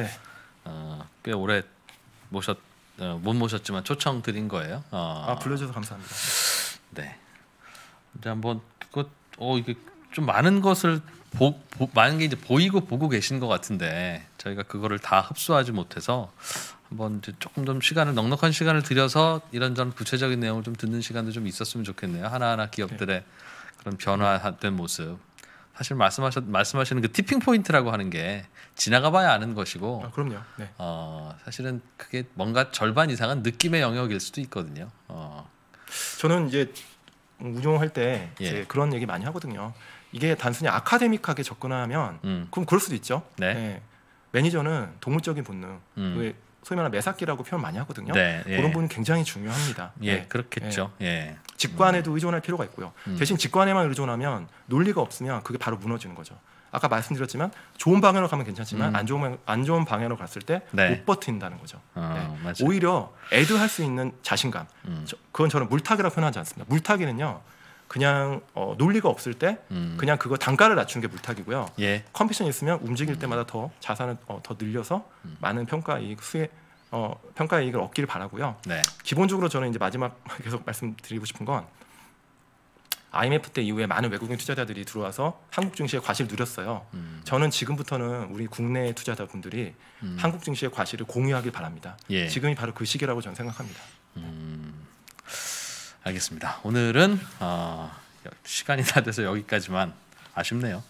꽤 오래 못 모셨지만 초청 드린 거예요. 불러주셔서 감사합니다. 네. 이제 한번 이게 좀 많은 것을 많은 게 이제 보이고 보고 계신 것 같은데 저희가 그거를 다 흡수하지 못해서 한번 이제 조금 좀 넉넉한 시간을 들여서 이런저런 구체적인 내용을 좀 듣는 시간도 좀 있었으면 좋겠네요. 하나하나 기업들의 그런 변화된 모습. 사실 말씀하시는 그 티핑 포인트라고 하는 게 지나가봐야 아는 것이고. 그럼요. 네. 사실은 그게 뭔가 절반 이상은 느낌의 영역일 수도 있거든요. 저는 이제 운용할 때 이제 그런 얘기 많이 하거든요. 이게 단순히 아카데믹하게 접근하면 그럼 그럴 수도 있죠. 네. 매니저는 동물적인 본능, 소위 말하는 매사기라고 표현 많이 하거든요. 그런 부분이 굉장히 중요합니다. 그렇겠죠. 직관에도 의존할 필요가 있고요. 대신 직관에만 의존하면 논리가 없으면 그게 바로 무너지는 거죠. 아까 말씀드렸지만 좋은 방향으로 가면 괜찮지만 안 좋은 방향으로 갔을 때 못 버틴다는 거죠. 오히려 애드할 수 있는 자신감, 그건 저는 물타기라고 표현하지 않습니다. 물타기는요, 그냥 논리가 없을 때 그냥 그거 단가를 낮추는 게 물타기고요. 컴피션이 있으면 움직일 때마다 더 자산을 더 늘려서 많은 평가이익 평가이익을 얻기를 바라고요. 기본적으로 저는 이제 마지막 계속 말씀드리고 싶은 건 IMF 때 이후에 많은 외국인 투자자들이 들어와서 한국 증시의 과실을 누렸어요. 저는 지금부터는 우리 국내 투자자분들이 한국 증시의 과실을 공유하길 바랍니다. 지금이 바로 그 시기라고 저는 생각합니다. 알겠습니다. 오늘은 시간이 다 돼서 여기까지만. 아쉽네요.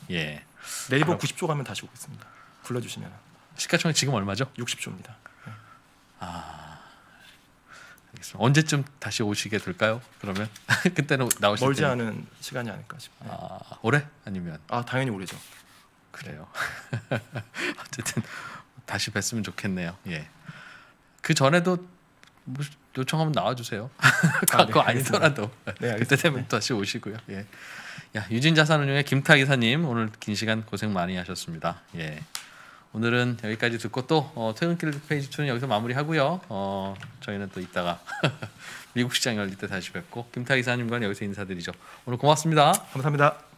네이버 90조 가면 다시 오겠습니다. 불러주시면. 시가총액 지금 얼마죠? 60조입니다. 알겠습니다. 언제쯤 다시 오시게 될까요? 그러면 그때는 나오실 멀지 않은 시간이 아닐까 싶어요. 올해 아니면? 당연히 올해죠. 그래요. 어쨌든 다시 뵀으면 좋겠네요. 예. 그 전에도 뭐 요청하면 나와주세요. 그거 아니더라도 네, 그때 되면 다시 오시고요. 예. 야, 유진자산운용의 김탁 이사님 오늘 긴 시간 고생 많이 하셨습니다. 예. 오늘은 여기까지 듣고 또 퇴근길 페이지 2는 여기서 마무리하고요. 저희는 또 이따가 미국 시장 열릴 때 다시 뵙고 김탁 이사님과는 여기서 인사드리죠. 오늘 고맙습니다. 감사합니다.